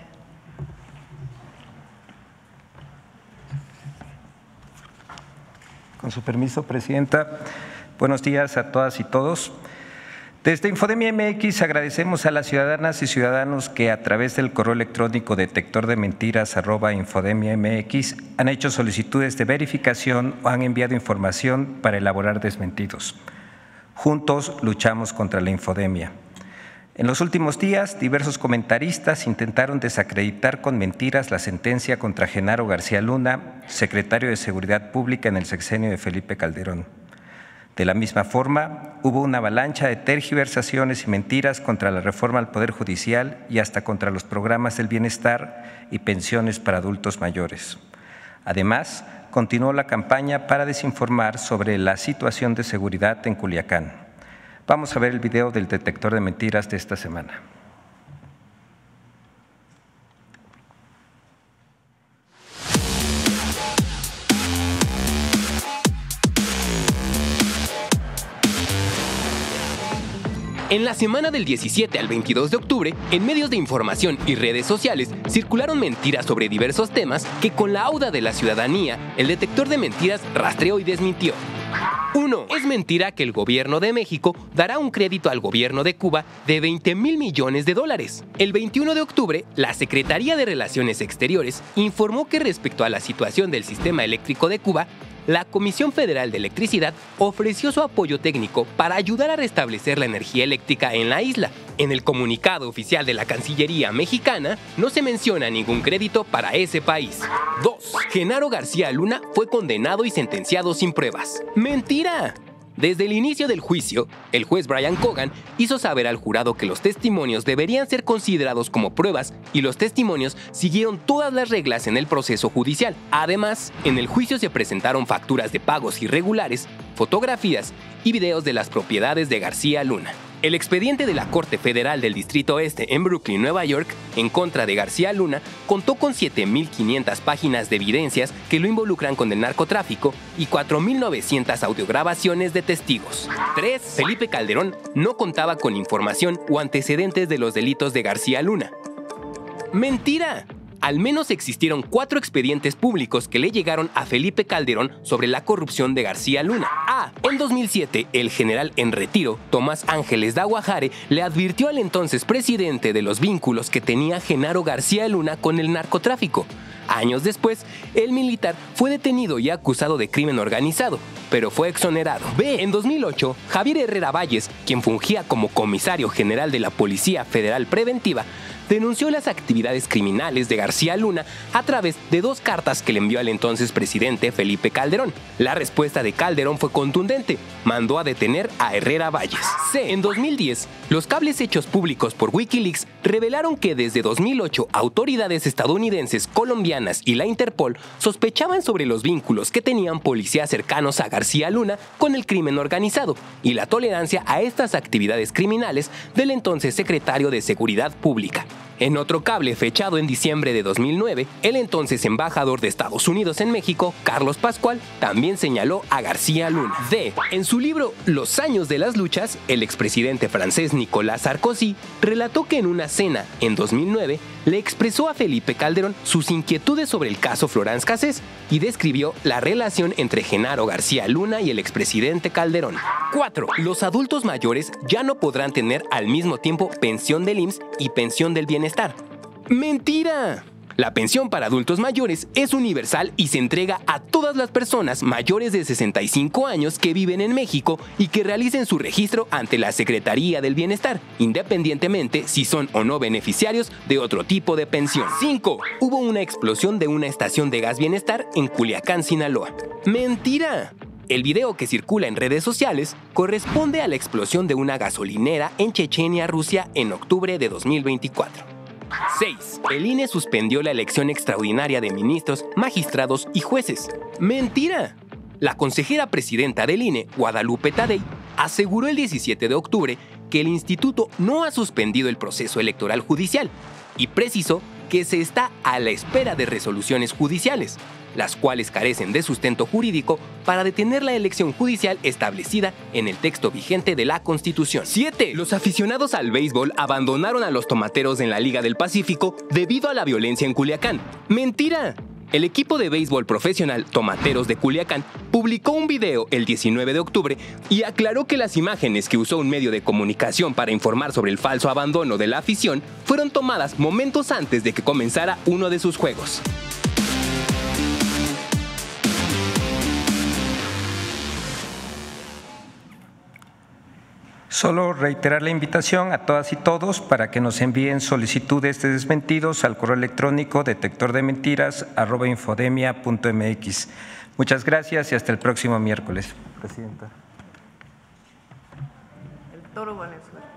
Con su permiso, Presidenta. Buenos días a todas y todos. Desde Infodemia M X agradecemos a las ciudadanas y ciudadanos que a través del correo electrónico detector de mentiras arroba infodemia M X han hecho solicitudes de verificación o han enviado información para elaborar desmentidos. Juntos luchamos contra la infodemia. En los últimos días, diversos comentaristas intentaron desacreditar con mentiras la sentencia contra Genaro García Luna, secretario de Seguridad Pública en el sexenio de Felipe Calderón. De la misma forma, hubo una avalancha de tergiversaciones y mentiras contra la reforma al Poder Judicial y hasta contra los programas del bienestar y pensiones para adultos mayores. Además, continuó la campaña para desinformar sobre la situación de seguridad en Culiacán. Vamos a ver el video del detector de mentiras de esta semana. En la semana del diecisiete al veintidós de octubre, en medios de información y redes sociales circularon mentiras sobre diversos temas que con la auda de la ciudadanía, el detector de mentiras rastreó y desmintió. uno. Es mentira que el gobierno de México dará un crédito al gobierno de Cuba de veinte mil millones de dólares. El veintiuno de octubre, la Secretaría de Relaciones Exteriores informó que respecto a la situación del sistema eléctrico de Cuba, la Comisión Federal de Electricidad ofreció su apoyo técnico para ayudar a restablecer la energía eléctrica en la isla. En el comunicado oficial de la Cancillería mexicana, no se menciona ningún crédito para ese país. dos. Genaro García Luna fue condenado y sentenciado sin pruebas. ¡Mentira! Desde el inicio del juicio, el juez Brian Cogan hizo saber al jurado que los testimonios deberían ser considerados como pruebas y los testimonios siguieron todas las reglas en el proceso judicial. Además, en el juicio se presentaron facturas de pagos irregulares, fotografías y videos de las propiedades de García Luna. El expediente de la Corte Federal del Distrito Este en Brooklyn, Nueva York, en contra de García Luna, contó con siete mil quinientas páginas de evidencias que lo involucran con el narcotráfico y cuatro mil novecientas audiograbaciones de testigos. tres. Felipe Calderón no contaba con información o antecedentes de los delitos de García Luna. ¡Mentira! Al menos existieron cuatro expedientes públicos que le llegaron a Felipe Calderón sobre la corrupción de García Luna. A. En dos mil siete, el general en retiro, Tomás Ángeles de Aguajare, le advirtió al entonces presidente de los vínculos que tenía Genaro García Luna con el narcotráfico. Años después, el militar fue detenido y acusado de crimen organizado. pero fue exonerado. B. En dos mil ocho, Javier Herrera Valles, quien fungía como comisario general de la Policía Federal Preventiva, denunció las actividades criminales de García Luna a través de dos cartas que le envió al entonces presidente Felipe Calderón. La respuesta de Calderón fue contundente, mandó a detener a Herrera Valles. C. En dos mil diez, los cables hechos públicos por Wikileaks revelaron que desde dos mil ocho autoridades estadounidenses, colombianas y la Interpol sospechaban sobre los vínculos que tenían policías cercanos a García Luna con el crimen organizado y la tolerancia a estas actividades criminales del entonces secretario de Seguridad Pública. En otro cable fechado en diciembre de dos mil nueve, el entonces embajador de Estados Unidos en México, Carlos Pascual, también señaló a García Luna. D. En su libro Los años de las luchas, el expresidente francés Nicolas Sarkozy relató que en una cena en dos mil nueve le expresó a Felipe Calderón sus inquietudes sobre el caso Florence Cassés y describió la relación entre Genaro García Luna y el expresidente Calderón. cuatro. Los adultos mayores ya no podrán tener al mismo tiempo pensión del I M S S y pensión del bienestar. ¡Mentira! La pensión para adultos mayores es universal y se entrega a todas las personas mayores de sesenta y cinco años que viven en México y que realicen su registro ante la Secretaría del Bienestar, independientemente si son o no beneficiarios de otro tipo de pensión. cinco. Hubo una explosión de una estación de gas Bienestar en Culiacán, Sinaloa. ¡Mentira! El video que circula en redes sociales corresponde a la explosión de una gasolinera en Chechenia, Rusia, en octubre de dos mil veinticuatro. seis. El I N E suspendió la elección extraordinaria de ministros, magistrados y jueces. ¡Mentira! La consejera presidenta del I N E, Guadalupe Tadei, aseguró el diecisiete de octubre que el instituto no ha suspendido el proceso electoral judicial y precisó que se está a la espera de resoluciones judiciales, las cuales carecen de sustento jurídico para detener la elección judicial establecida en el texto vigente de la Constitución. siete. Los aficionados al béisbol abandonaron a los tomateros en la Liga del Pacífico debido a la violencia en Culiacán. ¡Mentira! El equipo de béisbol profesional Tomateros de Culiacán publicó un video el diecinueve de octubre y aclaró que las imágenes que usó un medio de comunicación para informar sobre el falso abandono de la afición fueron tomadas momentos antes de que comenzara uno de sus juegos. Solo reiterar la invitación a todas y todos para que nos envíen solicitudes de desmentidos al correo electrónico detector de mentiras arroba infodemia punto mx. Muchas gracias y hasta el próximo miércoles. Presidenta. El Toro Valenzuela.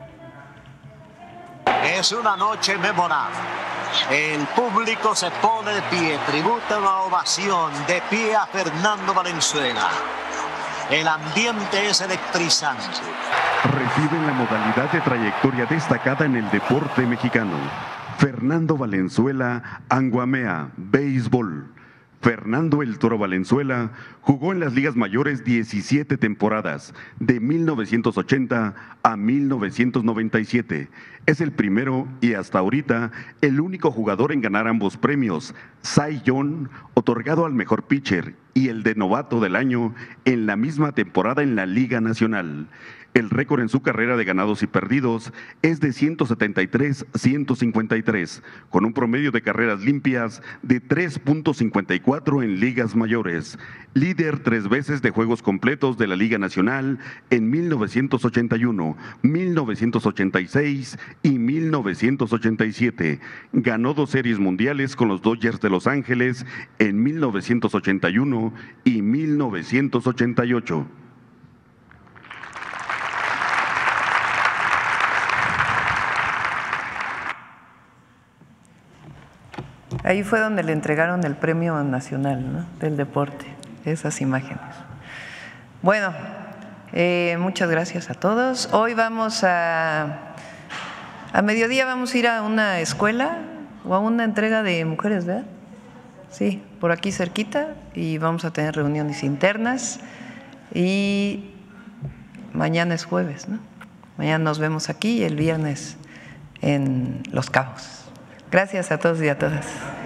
Es una noche memorable. El público se pone de pie, tributa una ovación de pie a Fernando Valenzuela. El ambiente es electrizante. Recibe la modalidad de trayectoria destacada en el deporte mexicano. Fernando Valenzuela, Anguamea, béisbol. Fernando El Toro Valenzuela jugó en las ligas mayores diecisiete temporadas, de mil novecientos ochenta a mil novecientos noventa y siete. Es el primero y hasta ahorita el único jugador en ganar ambos premios, Cy Young, otorgado al mejor pitcher, y el de novato del año en la misma temporada en la Liga Nacional. El récord en su carrera de ganados y perdidos es de ciento setenta y tres a ciento cincuenta y tres, con un promedio de carreras limpias de tres punto cincuenta y cuatro en ligas mayores. Líder tres veces de juegos completos de la Liga Nacional en mil novecientos ochenta y uno, mil novecientos ochenta y seis y mil novecientos ochenta y siete. Ganó dos series mundiales con los Dodgers de Los Ángeles en mil novecientos ochenta y uno y mil novecientos ochenta y ocho. Ahí fue donde le entregaron el Premio Nacional, ¿no?, del Deporte, esas imágenes. Bueno, eh, muchas gracias a todos. Hoy vamos a, a mediodía vamos a ir a una escuela o a una entrega de mujeres, ¿verdad? Sí, por aquí cerquita, y vamos a tener reuniones internas y mañana es jueves, ¿no? Mañana nos vemos aquí y el viernes en Los Cabos. Gracias a todos y a todas.